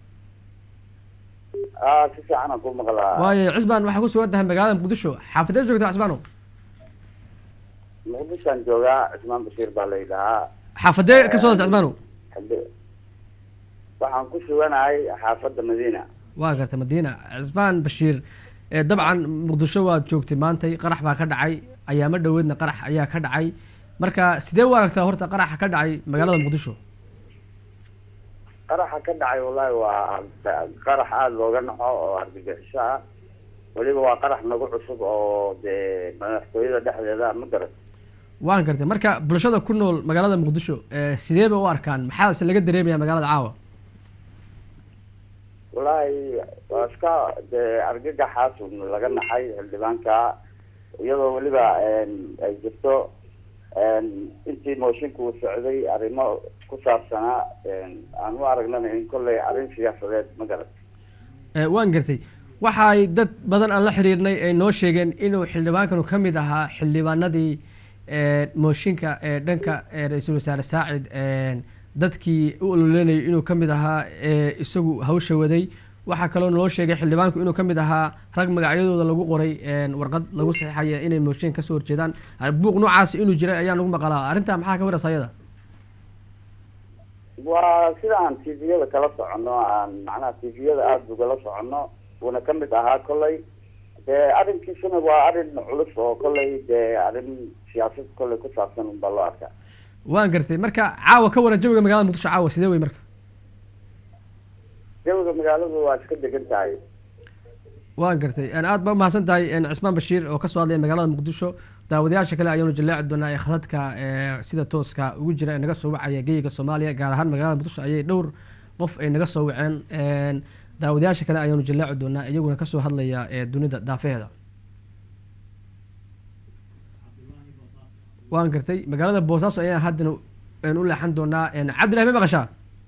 si fiican aan ku maqlaa waayo cismaan waxaa ku sugan tahay magaalada muqdisho xaafadee joogtaa cismaano muqdishoan joogaa cismaan bashiir baa la yidhahaa xaafadee kasoo hadlaysa cismaano waxaan ku suganahay xaafadda madiina waa gartay madiina cismaan bashiir dabcan muqdisho waad joogtay maantay qarax baa ka dhacay ayaama dhoweedna qarax ayaa ka dhacay marka sidee u aragtaa horta qaraxa ka dhacay magaalada muqdisho qaraxa ka dhacay wallahi waa qarax aada looga naxo oo argagixiso ah weliba waa qarax nagu cusub oo dee madaxtooyada dhexdeeda ma garat waan gartay marka bulshada ku nool magaalada muqdisho sidee bay u arkaan maxaase laga dareemaya magaalada caawa wallaahi waa iska dee argagaxaas laga naxay xildhibaanka iyadoo weliba ay jirto intii mooshinka uu socday arrimo ku saabsanaa aan u aragnana in kolley arrin siyaasadeed ma garat waan gartay waxaay dad badan aan la xiriirnay ay noo sheegeen inuu xildhibaankanu ka mid ahaa xildhibaanadii mooshinka dhanka ra-iisul wasaare saacid dadkii u ololeynayay inuu ka mid ahaa isagu hawsha waday waxaa kaloo naloo sheegay xildhibaanku inuu ka mid ahaa rag magacyadooda lagu qoray warqad lagu saxiixaya inay mooshin kasoo horjeedaan buuq noocaas inuu jiray ayaa nagu maqalaa arrintaa maxaa ka waraysa ayada waa sida aan tviyada kala soconno aan macnaha tviyada aada ugala soconno uuna ka mid ahaa kolley dee arrinkiisuna waa arrin culus oo kolley dee arrin siyaasad kolley ku saabsan unbaa loo arkaa waan gartay marka caawa ka waran jawiga magaalada muqdisho caawa sidee wey marka jawiga magaaladu waa iska degan tahay waan gartay aad ba umahadsan tahay cismaan bashiir oo kasoo hadlaya magaalada muqdisho daawadayaasha kale ayaanu jallaaci doonaa ee khadadka sida tooska ugu jira ee naga soo wacaya geyiga soomaaliya gaar ahaan magaalada muqdisho ayay dhowr qof ay naga soo waceen daawadayaasha kale ayaanu jallaaci doonaa iyaguna kasoo hadlaya dunida daafeheeda waan gartay magaalada boosaaso ayaan haddana u leexan doonaa cabdillahi ma maqashaa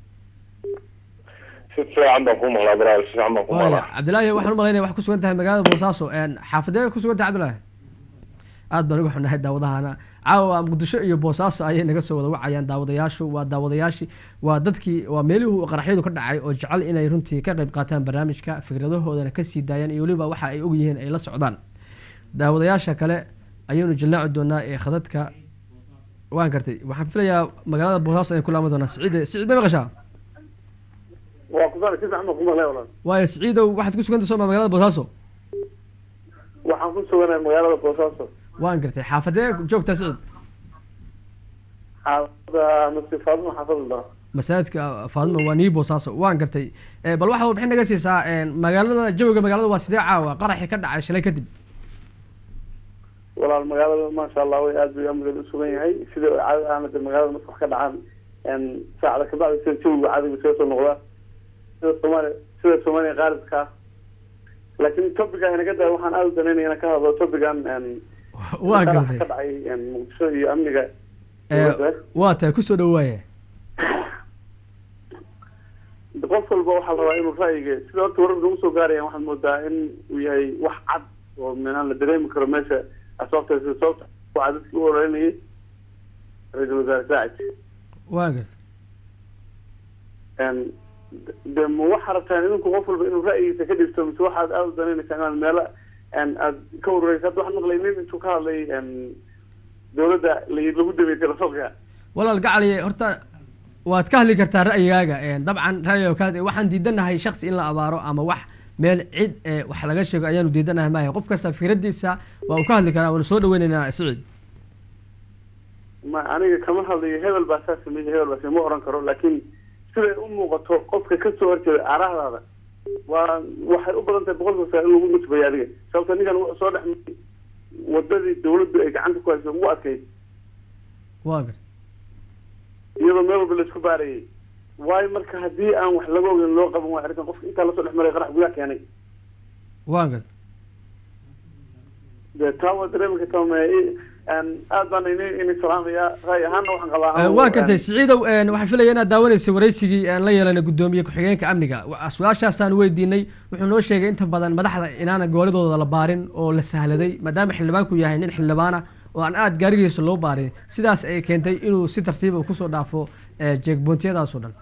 si fiican baan ku maqlaa baraal si fiican baan ku maqlaa cabdillahi waxaan u malaynaya wax ku sugan tahay magaalada boosaaso xaafadee ku sugan tahay cabdillahi aad baan uga xunahay daawadahana caawa muqdisho iyo boosaaso ayay naga soo wada wacayaan daawadayaashu waa daawadayaashii waa dadkii waa meelihii qaraxyadu ka dhacay oo jecel inay runtii ka qayb qaataan barnaamijka fikradahoodana kasii daayaan iyo weliba waxa ay og yihiin ay la socdaan daawadayaasha kale ayaynu jallaaci doonaa ee khadadka waan gartay waxaan filayaa magaalada boosaaso ayaan ku laaban doonaa siciid ma maqashaa waa kusan si fiican baan ku maqlay walaal waayo siciidow waxaad ku suganta sooma magaalada boosaaso waxaan ku suganahay magaalada boosaaso waan gartay xaafadee joogtaa siciid xaafada masjid faadimo xaafadda masaajidka faadimo waa nii boosaaso waan gartay bal waxa warbixin naga siisaa magaalada jawiga magaalada waa sidee caawa qaraxii ka dhacay shalay kadib walaal magaalada maasha allah way aad bay amnigeeda usugan yahay sida caadi ahaanade magaalada marka wax ka dhacaan saacada kabacdi sida jawiga caadiga isaga soo noqdaa sida soomaaliya qaalibka laakiin topiga inaga daa waxaan aada u danaynaya inaan ka hadlo topigan waa gartay ka dhacay muqdisho iyo amniga waa tahay kusoo dhawaaya qof walba waxaa la rabaa inuu ra'yiga sida horta wararka ugu soo gaarayaan waxaad moodaa in uu yahay wax cad oo minaan la dareemi karo meesha asbaabta sababta waxaa dadkii u ololeynayay ra-iisul wasaare saacid waa gartay de ma waxaa rabtaan idinku qof walba inuu ra'yigiisa ka dhibto mise waxaad aada u danaynaysaa inaad meelo aad ka warwareysa hadda waxaan maqlay nin intuu ka hadlay dawladda lagu damey telefoonka walaal gacaliye horta waad ka hadli kartaa ra'yigaaga dabcan ra'yiga waxaan diidanahay shaksi in la abaaro ama wax meel cid wax laga sheego ayaanu diidanahay maayo qof kasta fikradiisa waa uu ka hadli karaa waanu soo dhaweynaynaa siciid ma aniga kama hadlayo hebel baa saa sameeyey hebel baa ma oran karo laakiin siday u muuqato qofka kasoo horjeeda aarahdaada waa waxay u badan tahay boqolkiiba in lagu nusbayo adiga sababta ninkan soo dhex wadadii dawladdu ay gacanta ku hayso ugu adkayd waa gartay iyadoo meel walba laisku baarayay waayo marka haddii aan wax laga ogeyn loo qaban waayo arrintan qofka intaa lasoo dhex maray qarax gudaha keenay waa gartay de taa waa dareemi kartaa aad baan ini salaamaya ra'yi ahaana waxaan qabaa waan gartay siciidow waxaan filaya inaad daawanaysay waraysigii aan la yeelanay guddoomiye ku-xigeenka amniga su-aashaasaan weydiinay wuxuu noo sheegay inta badan madaxda inaana gooladooda la baarin oo la sahladay maadaama xildhibaanku yahay nin xildhibaana oo aan aada gaarigiisa loo baarin sidaas ay keentay inuu si tartiiba kusoo dhaafo jeegboontiyadaas oo dhan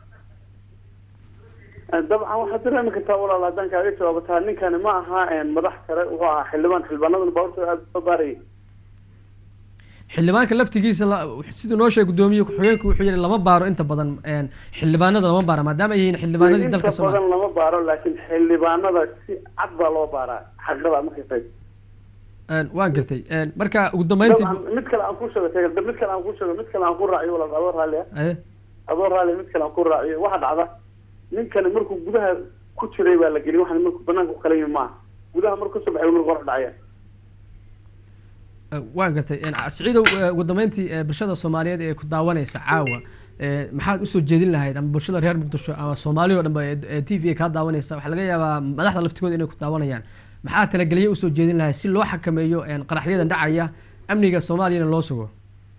dabcan waxaad dareemi kartaa walaal haddaan kaaga jawaabataa ninkani ma aha madax kale wuxuu ahaa xildhibaanadana baaburtooda aada soo baarayay xildhibaanka laftigiisa siduu noo sheegay guddoomiye ku-xigeenku wuxuu yihi lama baaro inta badan xildhibaanada lama baara maadaama ay yihiin xildhibaanadii dalka Soomaaliya inta badan lama baaro laakiin xildhibaanada si cad baa loo baaraa xaqada markay tahay waan gartay marka ugu dambeyntii mid kale aan ku sheego mid kale aan ku raaciyo walaal adoo raaliya adoo raaliya mid kale aan ku raaciyo waxa dhacda ninkani markuu gudaha ku jiray baa la geliyay waxaan markuu banaanka ku kala yimi maaha gudaha markuu soo baxay markuu qorax dhacaya waan gartay siciidow ugu dambeyntii bulshada soomaaliyeed ee ku daawanaysa caawa maxaad usoo jeedin lahayd ama bulshada reer muqdisho ama soomaali oo dhanba ee t v kaa daawanaysa waxaa laga yaabaa madaxda laftigooda inay ku daawanayaan maxaa talagelye usoo jeedin lahayd si loo xakameeyo qaraxyadan dhacaya amniga soomaaliyana loo sugo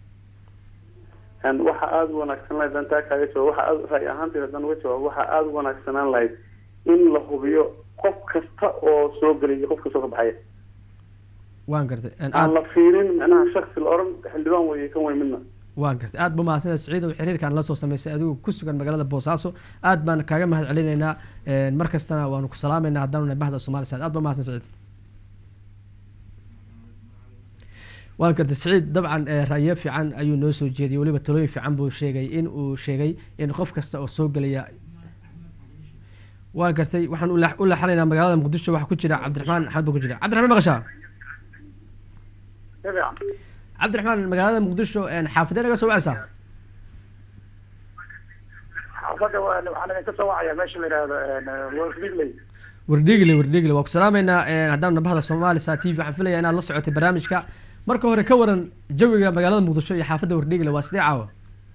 waxa aada u wanaagsan lahayd dantaa kaaga jawaab waxa aada ray ahaanteed haddaan uga jawaab waxa aada u wanaagsanaan lahayd in la hubiyo qof kasta oo soo gelaya qof kastoo ka baxaya waan gartay aan la fiirin macnaha shaksi la oran xildhibaan weeye kan wey midna waan gartay aad ba mahadsan Saciid oo xiriirkan la soo sameysay adigu ku sugan magaalada Boosaaso aad baan kaaga mahad celinaynaa mar kastana waanu ku salaameynaa haddana bahda Soomaaliya aad ba mahadsan Saciid waan gartay Saciid dabcan ra'yi fiican ayuu noo soo jeediyay waliba talooyin fiican buu sheegay in qof kasta oo soo galaya waan gartay waxaan u laxalaynaa magaalada Muqdisho waxa ku jira Cabdiraxmaan Axmed buu ku jira Cabdiraxmaan maqashaa Cabdiraxmaan magaalada Muqdisho xaafadee laga soo wacaysaa xaafada waxaan ka soo wacaya meesha la yiraahdo wardhiigle waa ku salaameynaa haddana bahda Soomaaliya TV waxaan filayaa inaad la socotay barnaamijka marka hore ka waran jawiga magaalada Muqdisho iyo xaafada wardhiigle waa sidee caawa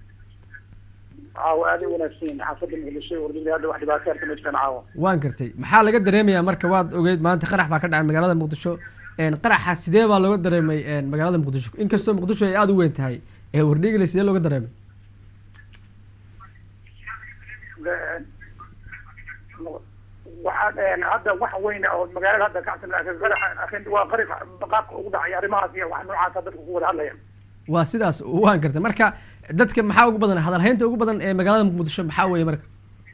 aad u wanaagsan xaafada Muqdisho wardhiigle hadda wax dhibaato ka ma jiraan caawa waan gartay maxaa laga dareemayaa marka waad ogeyd maanta qarax baa ka dhacay magaalada Muqdisho qaraxa sidee baa looga dareemay magaalada Muqdisho inkastoo Muqdisho ay aad u weyn tahay wardhiigle sidee looga dareemay waxaan hadda wax weyn oo magaalada hadda ka xasan laakiin waa qariq qaabka ugu dhacay arrimahaas iyo wax noocaas dadku ku wada hadlayaan waa sidaas waan gartay marka dadka maxaa ugu badan hadal haynta ugu badan ee magaalada Muqdisho maxaa weeye marka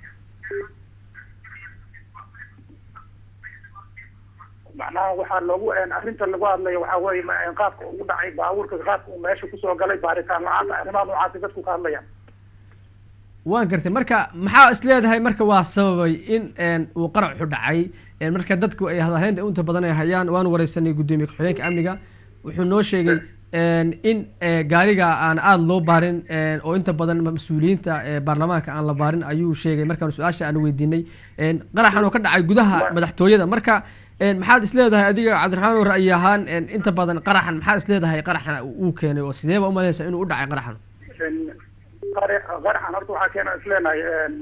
macnaha waxaa loogu arrinta lagu hadlayo waxaa weeye qaabka ugu dhacay baabuurka qaabka uu meesha kusoo galay baaritaan la-aanta arrimaha noocaas dadku ka hadlayaan waan gartay marka maxaa isleedahay marka waa sababay in uu qaraxu dhacay marka dadku ay hadalhaynta inta badan ay hayaan waan wareysanay gudoomiye ku-xigeenka amniga wuxuu noo sheegay in gaariga aan aada loo baarin oo inta badan mas-uuliyiinta baarlamaanka aan la baarin ayuu sheegay markaan su-aasha aan weydiinay qaraxan oo ka dhacay gudaha madaxtooyada marka maxaad isleedahay adiga Cabdiraxmaan oo ra'yi ahaan inta badan qaraxan maxaa isleedahay qaraxan uu keenay oo sideeba u maleysa inuu u dhacay qaraxan qaraxan horta waxaa keena isleenahay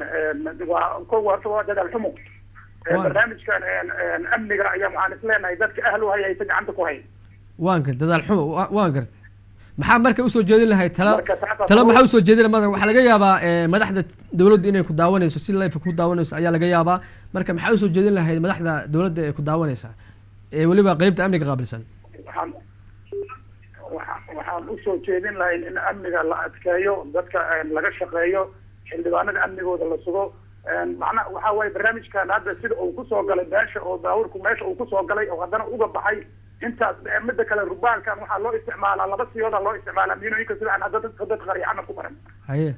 waa dadaal xumo barnaamijkan amniga ayaa waxaan isleenahay dadka ahlu haya aysan gacanta ku hayn waan gartay dadaal xumo waan gartay maxaa marka usoo jeedin lahay talo maxaa usoo jeedin lahay waxaa laga yaabaa madaxda dawladda inay ku daawanayso si live ku daawanayso ayaa laga yaabaa marka maxaa usoo jeedin lahayd madaxda dawladda ee ku daawanaysa waliba qaybta amniga qaabilsan waxaan usoo jeedin lahayn in amniga la adkeeyo dadka laga shaqeeyo xildhibaanada amnigooda la sugo macnaha waxaa waaye barnaamijkan hadda sida uu kusoo galay meesha oo baabuurku meesha uu kusoo galay oo haddana uga baxay intaas midda kale rubaankan waxaa loo isticmaalaa laba siyooda loo isticmaalaa miinooyinka sida aan hadda dad qariyacana ku baran haye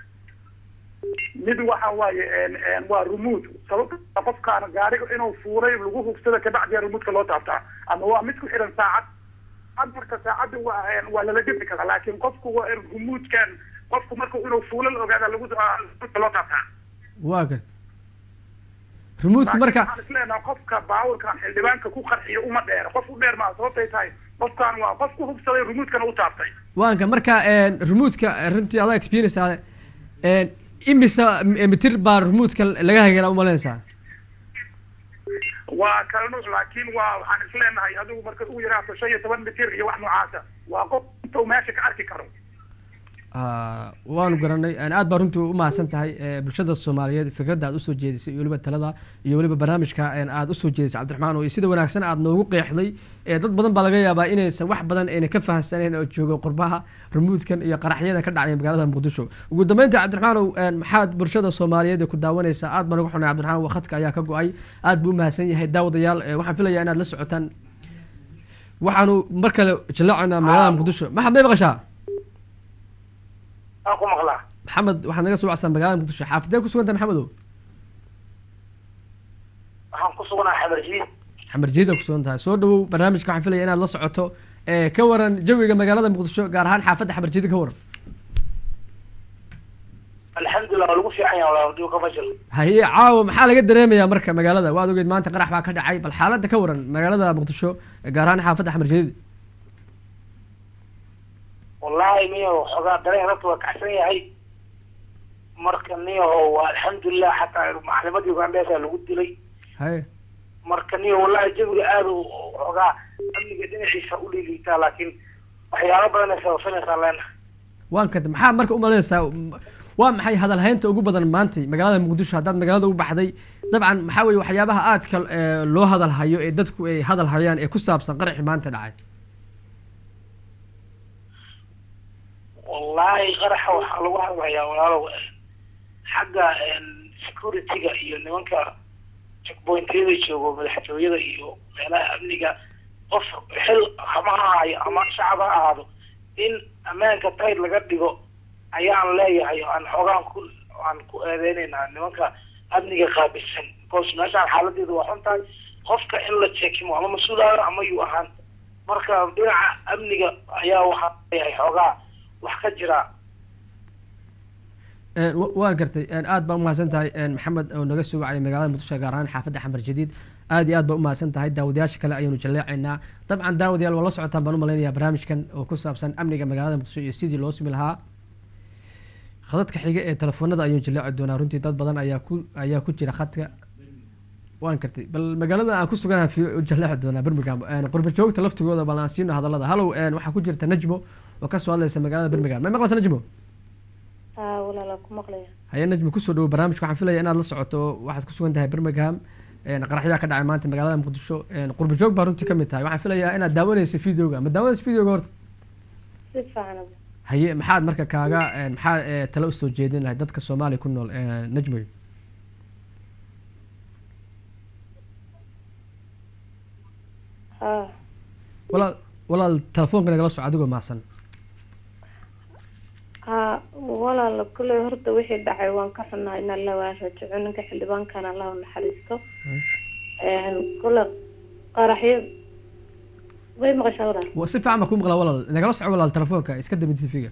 mid waxa waaye waa rumuud sababta qofkaan gaariga inuu fuulay lagu hugsada kabacdiya rumuudka loo taabtaa ama waa mid ku xiran saacad marka saacadda waa lala gebi karaa laakiin qofku waa rumuudkan qofku marku inuu fuulo la ogaada lagu loo taabtaa waa gartay rumuudka marka waxaan isleenahay qofka baabuurkan xildhibaanka ku qarxiyo uma dheer qof u dheer maa sababtay tahay qofkan waa qof ku hubsaday rumuudkana u taabtay waanka marka rumuudka runtii adaa experience imisa mitir baa rumuudka laga hagela umalenaysaa waa kala nuuc laakiin waxaan isleenahay adigu marka ugu yaraato 15 mitir iyo wax noocaasa waa qof intuu meesha ka arki karo waanu garanay aad baa runtii u mahadsan tahay bulshada Soomaaliyeed fikradda aad u soo jeedisay iyo waliba talada iyo waliba barnaamijka aad u soo jeedisay Cabdiraxmaan oo sida wanaagsan aad noogu qeexday dad badan baa laga yaabaa inaysan wax badan ayna ka fahansaneen oo joogo qurbaha rumuudkan iyo qaraxyada ka dhacay magaalada Muqdisho ugu dambeyntii Cabdiraxmaan maxaad bulshada Soomaaliyeed ku daawanaysaa aad baan ugu xunay Cabdiraxmaan waqtiga ayaa ka go'ay aad buu mahadsan yahay daawadayaal waxaan filayaa inaad la socotaan waxaanu mar kale jilaacanaa magaalada Muqdisho maxamed maqashaa ku maqlaa maxamed waxaad naga soo wacsan magaalada Muqdisho xaafadee ku sugantahay maxamedow waxaan ku suganahay xamarjiida ku sugan tahay soo dhawow barnaamijka waxaan filaya inaad la socoto ka waran jawiga magaalada Muqdisho gaar ahaan xaafadda xamarjiida ka waran alxamdulillah lagu fiican yahay walaa wadii ka fashil haye caawa maxaa laga dareemayaa marka magaalada waad ogeyd maanta qarax baa ka dhacay bal xaaladda ka waran magaalada Muqdisho gaar ahaan xaafadda xamarjiida والله مية وحقا درين ربط وكعسين هاي marka niyahow alxamdulilah xataa maclimadii ugandheesa lagu dilay haye marka niyo wallahi jawiga aada u xoogaa amniga dhinaciisa u liiliitaa laakiin waxyaalo badan ay sababsanaysaa leena waan karta maxaa marka umalanaysaa waa maxay hadal haynta ugu badan maanta magaalada muqdisho haddaad magaalada u baxday dabcan maxaa weeye waxyaabaha aadka loo hadal hayo ee dadku ay hadal hayaan ee ku saabsan qaraxi maanta dhacay wallahi qaraxa waxaa lagu hadlayaa walaalow xagga security-ga iyo nimanka checkpointyada joogo madaxtooyada iyo meelaha amniga qof xil hama haayo ama shacab ha ahaado in ammaanka tayd laga dhigo ayaan leeyahay aan xoogaan ku eedeynaynaa nimanka amniga qaabilsan because meeshaan xaaladeedu waa xun tahay qofka in la jeekimo ama mas-uulayo ama yuu ahaan marka dhinaca amniga ayaa waxaa leeyahay xoogaa wax ka jira waa gartay aad baa umahadsan tahay maxamed oo naga soo wacay magaalada muqdisho gaar ahaan xaafadda xamar jadiid aad iyo aad baa umahadsan tahay daawadayaasha kale ayaanu jaleecaynaa dabcan daawadayaal waa la socotaan baan umalaynayaa barnaamijkan oo ku saabsan amniga magaalada muqdisho iyo sidii loo sumi lahaa khadadka xiga ee telefoonada ayuu jaleeci doonaa runtii dad badan ayaa ku jira khadka waan kartay bal magaalada aan ku suganaha jaleeci doonaa birmingham qurba joogta laftigooda bal aan siino hadallada hallow waxaa ku jirta najmo oo kasoo hadlaysa magaalada birmingham may maqlaysa najmo walaala ku maqlaya haye najmo kusoo dhawo barnaamijka waxaan filaya inaad la socoto waxaad ku sugan tahay birmingham qaraxyaa ka dhacay maanta magaalada muqdisho qurba joog baa runtii kamid tahay waxaan filayaa inaad daawanaysa videoga ma daawanaysa videoga horta si fiican haye maxaad marka kaaga maxaa talo usoo jeedin lahay dadka soomaaliya ku nool najmoy walaal telefoonka nagala soco adigoo mahadsan walaala kulley horta wixii dhacay waan ka xunnaa in alla waa rajico ninka xildhibaankana allah naxariisto kulle qaraxyo way maqashaa walaal si fiican baa ku maqlaa walaal nagala soco walaal telefoonka iska dami tv-ga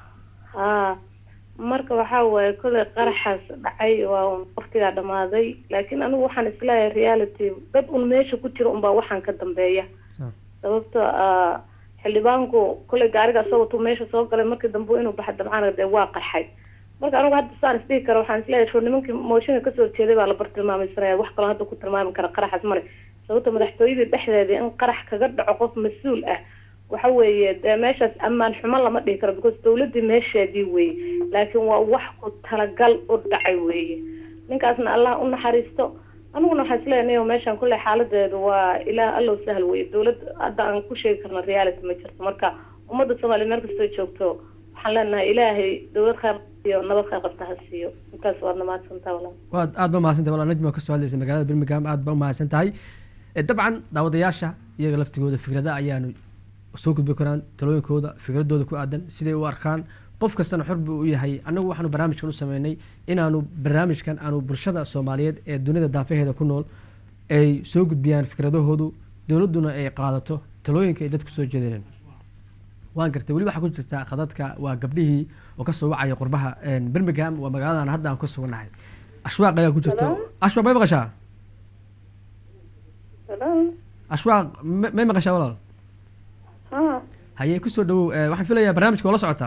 marka waxaa waaye kulley qaraxaas dhacay waa waqtigaa dhamaaday laakiin anigu waxaan isleeyahay reality dad un meesha ku jira unbaa waxaan ka dambeeya sababto xildhibaanku kulley gaariga asagoo tuu meesha soo galay markii dambe inuu baxa dabcaan dee waa qaxay marka anigu hadda saan isdhihi kara waxaan isleeyahay sho nimankii mooshinka kasoo horjeeday baa la bartilmaamaysanaya wax kaloo hadda ku tilmaami kara qaraxaas male sababto madaxtooyadii dhexdeeda in qarax kaga dhaco qof mas-uul ah waxa weeye dee meeshaas ammaan xumo lama dhihi karo because dawladdii meesheedii weeye laakiin waa wax ku talagal u dhacay weeye ninkaasna allah u naxariisto aniguna waxaan isleeyahay niyo meeshaan kulley xaaladeedu waa ilaah allow sahal weye dawlad hadda aan ku sheegi karna reality ma jirto marka ummadda soomaaliya meel kastoo joogto waxaan leenahay ilaahay dawlad khayr iyo nabad khayr qabta ha siiyo intaas waad mahadsantaha walaal waad aad ba mahadsan tahay walaal najmi oo kasoo hadlaysa magaalada birmingham aad ba umahadsan tahay dabcan daawadayaasha iyaga laftigooda fikrada ayaanu soo gudbi karaan talooyinkooda fikradooda ku aadan siday u arkaan qof kastana xor buu u yahay annagu waxaanu barnaamijkan u sameynay inaanu barnaamijkan aanu bulshada soomaaliyeed ee dunida daafaheeda ku nool ay soo gudbiyaan fikradahoodu dowladduna ay qaadato talooyinka ay dadku soo jeedineen waan gartay weli waxaa ku jirta khadadka waa gabdhihii oo kasoo wacaya qurbaha birmingham waa magaaladan hadda aan ku sugannahay ashwaaq ayaa ku jirta ashwaaq may maqashaa ashwaaq may maqashaa walaal haye kusoo dhawow waxaan filayaa barnaamijka waa la socotaa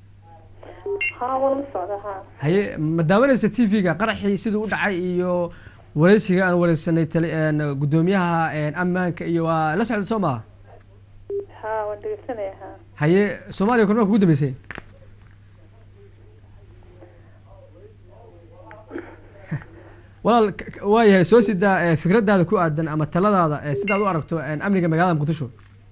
haye ma daawanaysa t v-ga qaraxii siduu u dhacay iyo wareysiga aan wareysanay guddoomiyaha ammaanka iyo waa la socda soo maa waan dhegeysanaya haye soomaaliya kormaa kugu dambeysay walaal waayahay soo sidaa fikradaada ku aadan ama taladaada sidaad u aragto amniga magaalada muqdisho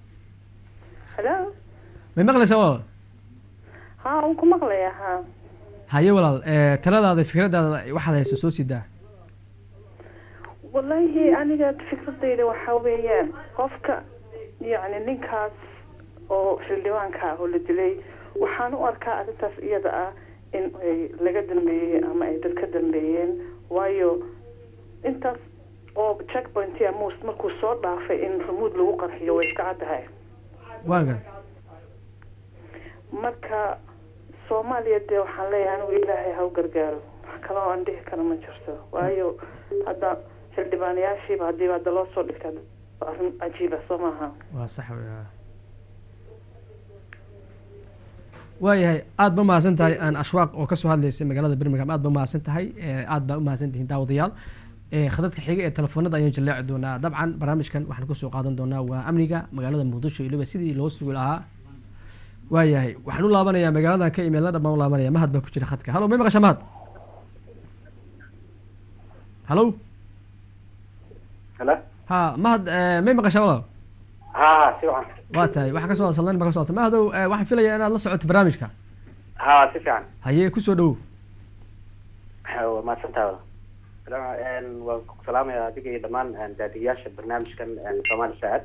may maqlaysaa walaal waan ku maqlaya haye walaal taladaada fikradaada waxaad hayso soo sidaa wallahi aniga fikradayda waxaa weeyaan qofka yacni ninkaas oo xildhibaanka ah oo la dilay waxaan u arkaa arrintaas iyada ah in ay laga dambeeyey ama ay dad ka dambeeyeen waayo intaas oo checkpoint mus markuu soo dhaafay in rumuud lagu qarxiyo way iska caddahay waaga marka soomaaliya dee waxaan leeyahay anigu ilaahay ha u gargaaro wax kaloo aan dhihi karo ma jirto waayo hadda xildhibaanayaashiiba hadii hadda loo soo dhigta arrin cajiiba soo maaha waa sax waayahay aad ba mahadsan tahay aan ashwaaq oo kasoo hadlaysay magaalada birmingham aad ba mahadsan tahay aad baa u mahadsan tihiin daawadayaal khadadka xiga ee telefoonada ayaan jallaaci doonaa dabcan barnaamijkan waxaan kusoo qaadan doonaa waa amniga magaalada muqdisho iliba sidii loo sugi lahaa waayahay waxaan u laabanayaa magaaladan ka imeelna dhammaan u laabanaya mahad baa ku jira khadka halo may maqashaa mahad halo halo ha mahad may maqashaa walaal ha si fiican waa tahay waxaan kasoo hadsalnayn baa kasoo hadsan mahadow waxaan filayaa inaad la socoto barnaamijka ha si fiican haye kusoo dhowow waa mahadsantahay waan ku salaamayaa adiga iyo dhammaan daadiyaasha barnaamijkan Soomaali Saad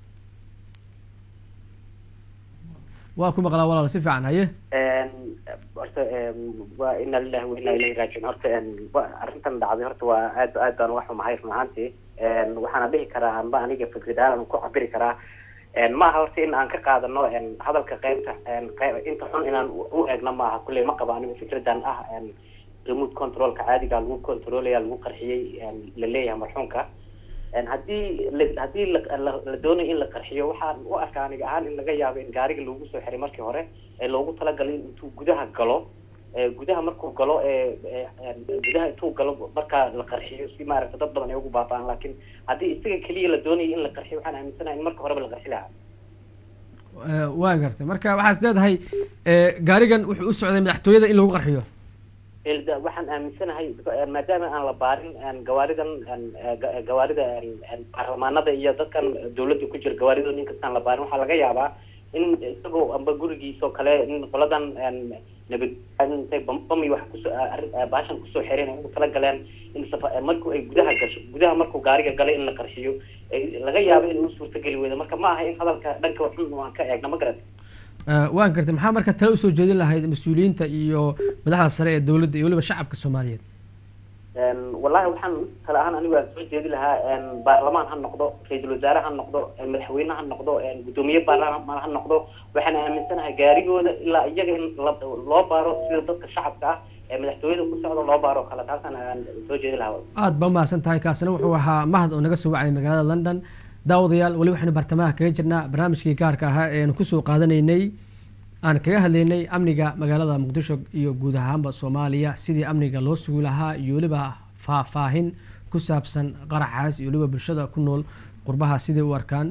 waa ku maqlaa walaal si fiican haye horta waa inna lillahi wa inna ilayhi raaji'uun horta arrintan dhacday horta waa aad baan wax xumahay run ahaantii waxaana dhihi karaa anba aniga fikradahan ku cabiri karaa maaha horta in aan ka qaadano hadalka qaybta inta xun inaan u eegno maaha kulley ma qabo aniga fikradan ah remote controlka caadiga lagu controlaya lagu qarxiyey la leeyahay marxuumka haddii la doonayo in la qarxiyo waxaan u arkaa aniga ahaan in laga yaabo in gaariga lagu soo xiray markii hore ee loogu talagalay intuu gudaha galo gudaha markuu galo gudaha intuu galo markaa la qarxiyo si maaragta dad badan ay ugu baaba'aan laakiin haddii isaga keliya la doonayo in la qarxiyo waxaan aaminsanahay in marka horeba la qarxi lahaa waa gartay marka waxaas leedahay gaarigan wuxuu u socday madaxtooyada in lagu qarxiyo waxaan aaminsanahay maadaama aan la baarin gawaarida baarlamaanada iyo dadkan dawladda ku jira gawaarida nin kastaan la baarin waxaa laga yaabaa in isagoo amba gurigiisoo kale in qoladan nabad intay bami wax kusoo baashan kusoo xireen ugu talagaleen in markuu ay gudaha markuu gaariga galay in la qarxiyo laga yaabo in uu suurtageli weydo marka ma aha in hadalka dhanka xun aan ka eegno ma garat waan gartay maxaa marka tale usoo jeedin lahayd mas-uuliyiinta iyo madaxda sare ee dawladda iyo weliba shacabka soomaaliyeed wallahi waxaan tale ahaan anigu aan soo jeedi lahaa baarlamaan ha noqdo ra-iisul wasaare ha noqdo madaxweyne ha noqdo guddoomiye baarlamaan ha noqdo waxaan aaminsanahay gaarigooda ilaa iyaga in loo baaro sida dadka shacabka ah ee madaxtooyada ku socda loo baaro kale taasaan aan soo jeedi lahaa aad ba mahadsan tahay kaasina wuxuu ahaa mahad oo naga soo wacay magaalada london daawadayaal weli waxaynu bartamaha kaga jirnaa barnaamijkii gaarka ahaa eeanu kusoo qaadanaynay aan kaga hadlaynay amniga magaalada muqdisho iyo guud ahaanba soomaaliya sidii amniga loo sugi lahaa iyo weliba faahfaahin ku saabsan qaraxaas iyo weliba bulshada ku nool qurbaha siday u arkaan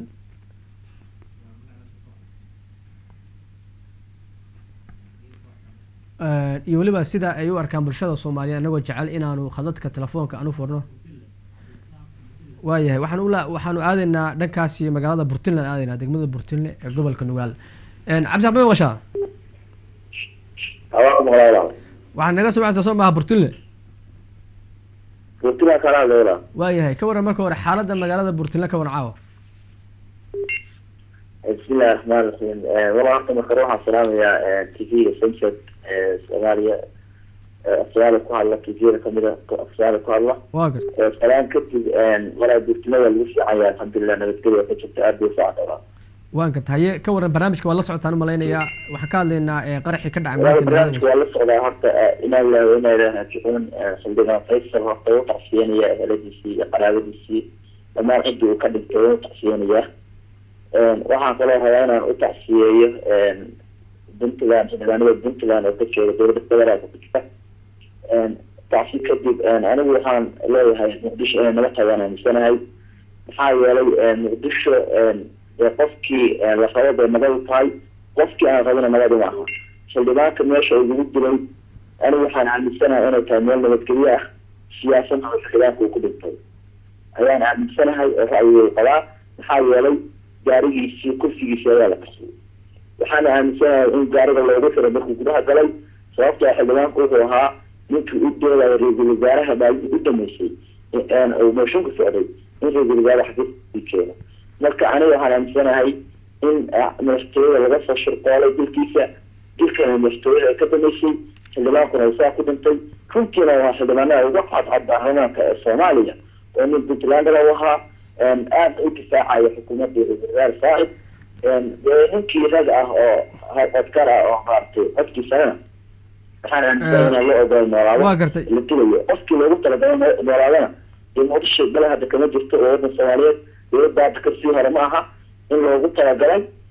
iyo weliba sida ay u arkaan bulshada soomaaliya anagoo jecel inaanu khadadka telefoonka aan u furno waayahay waxaanu aadaynaa dhankaas iyo magaalada Puntland aadaynaa degmada Puntland ee gobolka Nugaal cabdi axmed washa waxaan naga soo wacaysaa soo maaha Puntland kala leela waayahay ka waran marka hore xaaladda magaalada Puntland ka waran caawa bismillahi rahmaani rahiim walaalaha marka waxaan salaamayaa TV Sunset Soomaaliya Soomaaliya ku hadla TV-da kamida Soomaaliya ku hadla waa gartay salaan kadib walaa Puntland lagu fiican yahay alxamdulillah nabadgelyo ka jirta aad bay fiican waan ka tahay ka waran barnaamijka waa la socotaan u malaynayaa waxaan ka hadlaynaa qaraxii ka dhacay maanta barnaamijka waa la socdaa horta inaan raajicuun xildhibaan Faysal horta uu tacsiyanaya eheladiisii iyo qaraabadiisii dhammaan ciddii uu ka dhintay uu tacsiyanaya waxaan kaloo rabaa inaan u tacsiyeeyo Puntland xildhibaanada Puntland oo ka jeeda dowladda federaalka ku jirta tacsi kadib anigu waxaan leeyahay muqdisho inay nala tagaan aaminsanahay maxaa yeelay muqdisho qofkii la rabo bay nabad tahay qofkii aan rabina nabad uma aha xildhibaanka meesha ugu dilay anigu waxaan aaminsanahay inay tahay meel nabadgelyo ah siyaasadda xildhibaanka uu ku dhintay ayaan aaminsanahay oo ra'yigay qabaa maxaa yeelay gaarigiisii kursigiisii ayaa la qarsiyay waxaana aaminsanahay in gaariga loogu xiray markuu gudaha galay sababtoo xildhibaanku wuxuu ahaa ninkii u doodaya ra-iisul wasaaraha maalintii u dhameysay uu mooshinka socday in ra-iisul wasaare xafiiskii keeno marka aniga waxaan aaminsanahay in madaxtooyada laga soo shirqoolay dilkiisa dilkana madaxtooyada ay ka dhameysay xildhibaankuna uu saa ku dhintay runtiina waa xildhibaanada ugu cadcad baarlamaanka ee Soomaaliya oo nin Puntland u ahaa aad u difaacaya xukuumadda ra-iisul wasaare Saacid ninkii rag ah oo codkar ah oo maartay codkiisana waxaan aaminsanahay loo ogol noolaado waa gartay la dilayo qofkii loogu talagalay noolaadana in muqdisho bal hadda kama jirto oo waddan Soomaaliyeed dowladda hadda kasii hore ma aha in loogu talagalay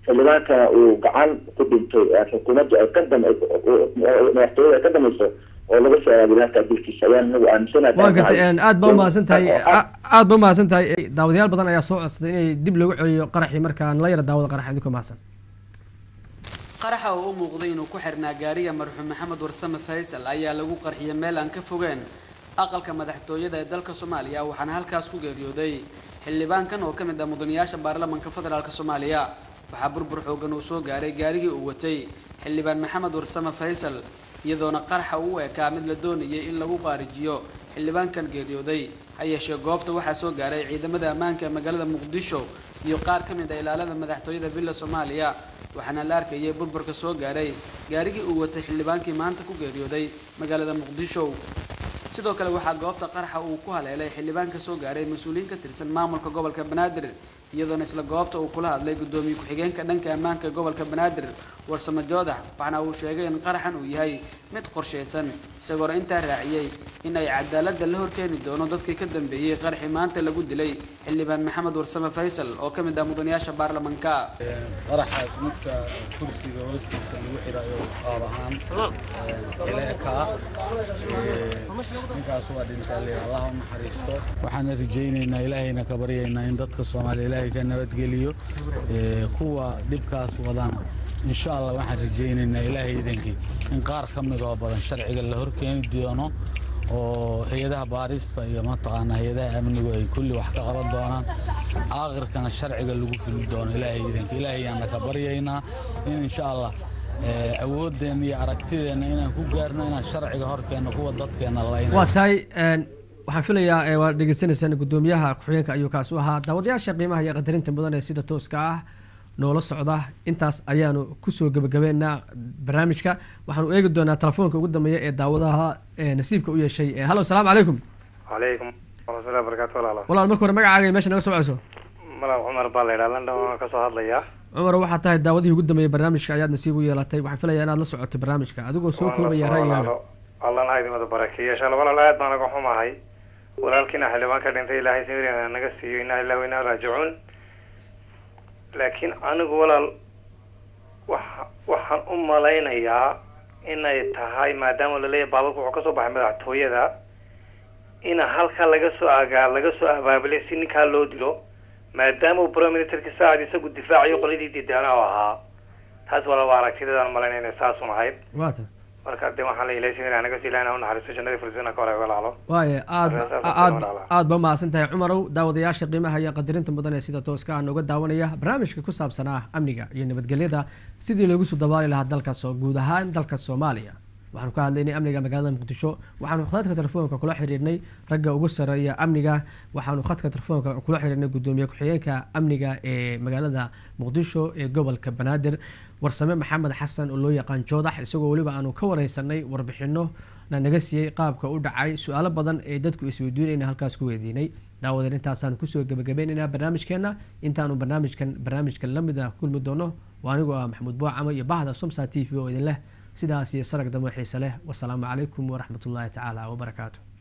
xildhibaanka uu gacan ku dhintay xukuumaddu ay madaxtooyada ay ka dhamayso oo laga soo aadi halkaa dilkiisa ayaan anagu aaminsanahay. waa gartay aad baa umahadsan tahay daawadayaal badan ayaa soo codsaday inay dib lagu celiyo qaraxii markaan la yara daawada qaraxa idinka mahadsan. qaraxa oo u muuqday inuu ku xirnaa gaariga marxuum maxamed warsame faysal ayaa lagu qarxiyay meel aan ka fogeen aqalka madaxtooyada ee dalka Soomaaliya waxaana halkaas ku geeriyooday xildhibaankan oo kamid ah mudanayaasha baarlamaanka federaalka Soomaaliya. waxaa burbur xoogan uu soo gaaray gaarigii uu watay xildhibaan maxamed warsame faysal iyadoona qaraxa uu ekaa mid la doonayay in lagu qaarijiyo xildhibaankan geeriyooday. ha yeeshee goobta waxaa soo gaaray ciidamada ammaanka ee magaalada Muqdisho iyo qaar ka mid ah ilaalada madaxtooyada Villa Soomaaliya waxaana la arkayay burburka soo gaaray gaarigii uu watay xildhibaankii maanta ku geeriyooday magaalada Muqdisho. sidoo kale waxaa goobta qaraxa uu ku haleelay xildhibaanka soo gaaray mas'uuliyiin ka tirsan maamulka gobolka Banaadir iyadoona isla goobta uu kula hadlay gudoomiye ku-xigeenka dhanka ammaanka gobolka Banaadir Warsame Joodax waxaana uu sheegay in qaraxan uu yahay mid qorsheysan isagoo intaa raaciyay in ay cadaaladda la horkeeni doono dadkii ka dambeeyay qaraxii maanta lagu dilay xildhibaan maxamed warsame faysal oo ka mid ah mudanayaasha baarlamaanka. qaraxaas midka kursiga hoostiisa lagu xirayo qaab ahaan ileeka ninkaas waa dhintay Allah u naxariisto. waxaan rajaynaynaa ilaahayna ka baryaynaa in dadka Soomaaliyeed ilaahay ka nabadgeliyo kuwa dhibkaas wadana insha Allah waxaan rajaynaynaa ilaahay idinkii in qaar ka mid oo badan sharciga la horkeeni doono oo hay'adaha baarista iyo mataqaana hay'adaha amnigu ay kulli wax ka qaban doonaan aakhirkana sharciga lagu fili doono ilaahay idinkii ilaahay aan ka baryaynaa in insha Allah awoodeen iyo aragtideena inaan ku gaarno inaan sharciga horkeeno kuwa dadkeena laayna. waa tahay waxaan filayaa waa dhegeysanaysan gudoomiyaha ku-xigeenka ayuu kaas u ahaa. daawadayaasha qiimaha iyo qadarinta mudan ee sida tooska ah noola socda intaas ayaanu kusoo gabagabeynaa barnaamijka. waxaanu eegi doonaa telefoonka ugu dambeeya ee daawadaha nasiibka u yeeshay. hallo salaamu calaykum. calaykum waraxmatullahi wabarakaatu. walaal marka hore magacaaga meesha naga soo codso. malaw cumar baa la yidhaha london waan ka soo hadlayaa. cumar waxaa tahay daawadihii ugu dambeeyay barnaamijka ayaad nasiib u yeelatay. waxaan filayaa inaad la socotay barnaamijka adigoo soo koobaya ra'yigaaga. allahna ha idin barakeeyo insha Allah. walaal aad baan naga xumahay walaalkiina xildhibaan ka dhintay ilaahay sawirina naga siiyo inna lillahi wa inna ilaihi raaji'uun. laakiin anigu walaal waxaan u malaynayaa inay tahay maadaama la leeyahay baabuurka wuxuu ka soo baxay madaxtooyada in halka laga soo abaabulay si ninkaa loo dilo maadaama uu prime ministerka saacad isagu difaacayo qoladii diidaana oo ahaa. taas walaal waa aragtidadan malaynaya inay saas un ahayd. marka de waxaan leeyahay sawirina naga sii ilaahna u naxariisto jannadii firdawsna ka hore walaalo. waaye aad ba mahadsan tahay cumarow. daawadayaasha qiimaha iyo qadarinta mudan ee sida tooska ah nooga daawanaya barnaamijka ku saabsanaa amniga iyo nabadgelyada sidii loogu soo dabaali lahaa dalkaas oo guud ahaan dalka Soomaaliya. waxaanu ka hadlaynay amniga magaalada Muqdisho. waxaanu khadka telefoonka kula xiriirnay ragga ugu sareeya amniga. waxaanu khadka telefoonka kula xiriirnay gudoomiye ku-xigeenka amniga ee magaalada Muqdisho ee gobolka Banaadir Warsame Maxamed Xasan oo loo yaqaan Joodax isagoo waliba aanu ka wareysanay warbixino naga siiyay qaabka u dhacay su'aalo badan ee dadku isweydiinayna halkaas ku weydiinay. daawadeen intaasaan kusoo gabagabeynayna barnaamijkeena intaanu barnaamijkan la mid ah kulmi doono waa anigu ah Maxamuud Boocamo iyo bahda Somsa TV oo idin leh sidaas iyo sarag damo xiiso leh. wassalaamu calaykum waraxmatullaahi tacaala wabarakaatuh.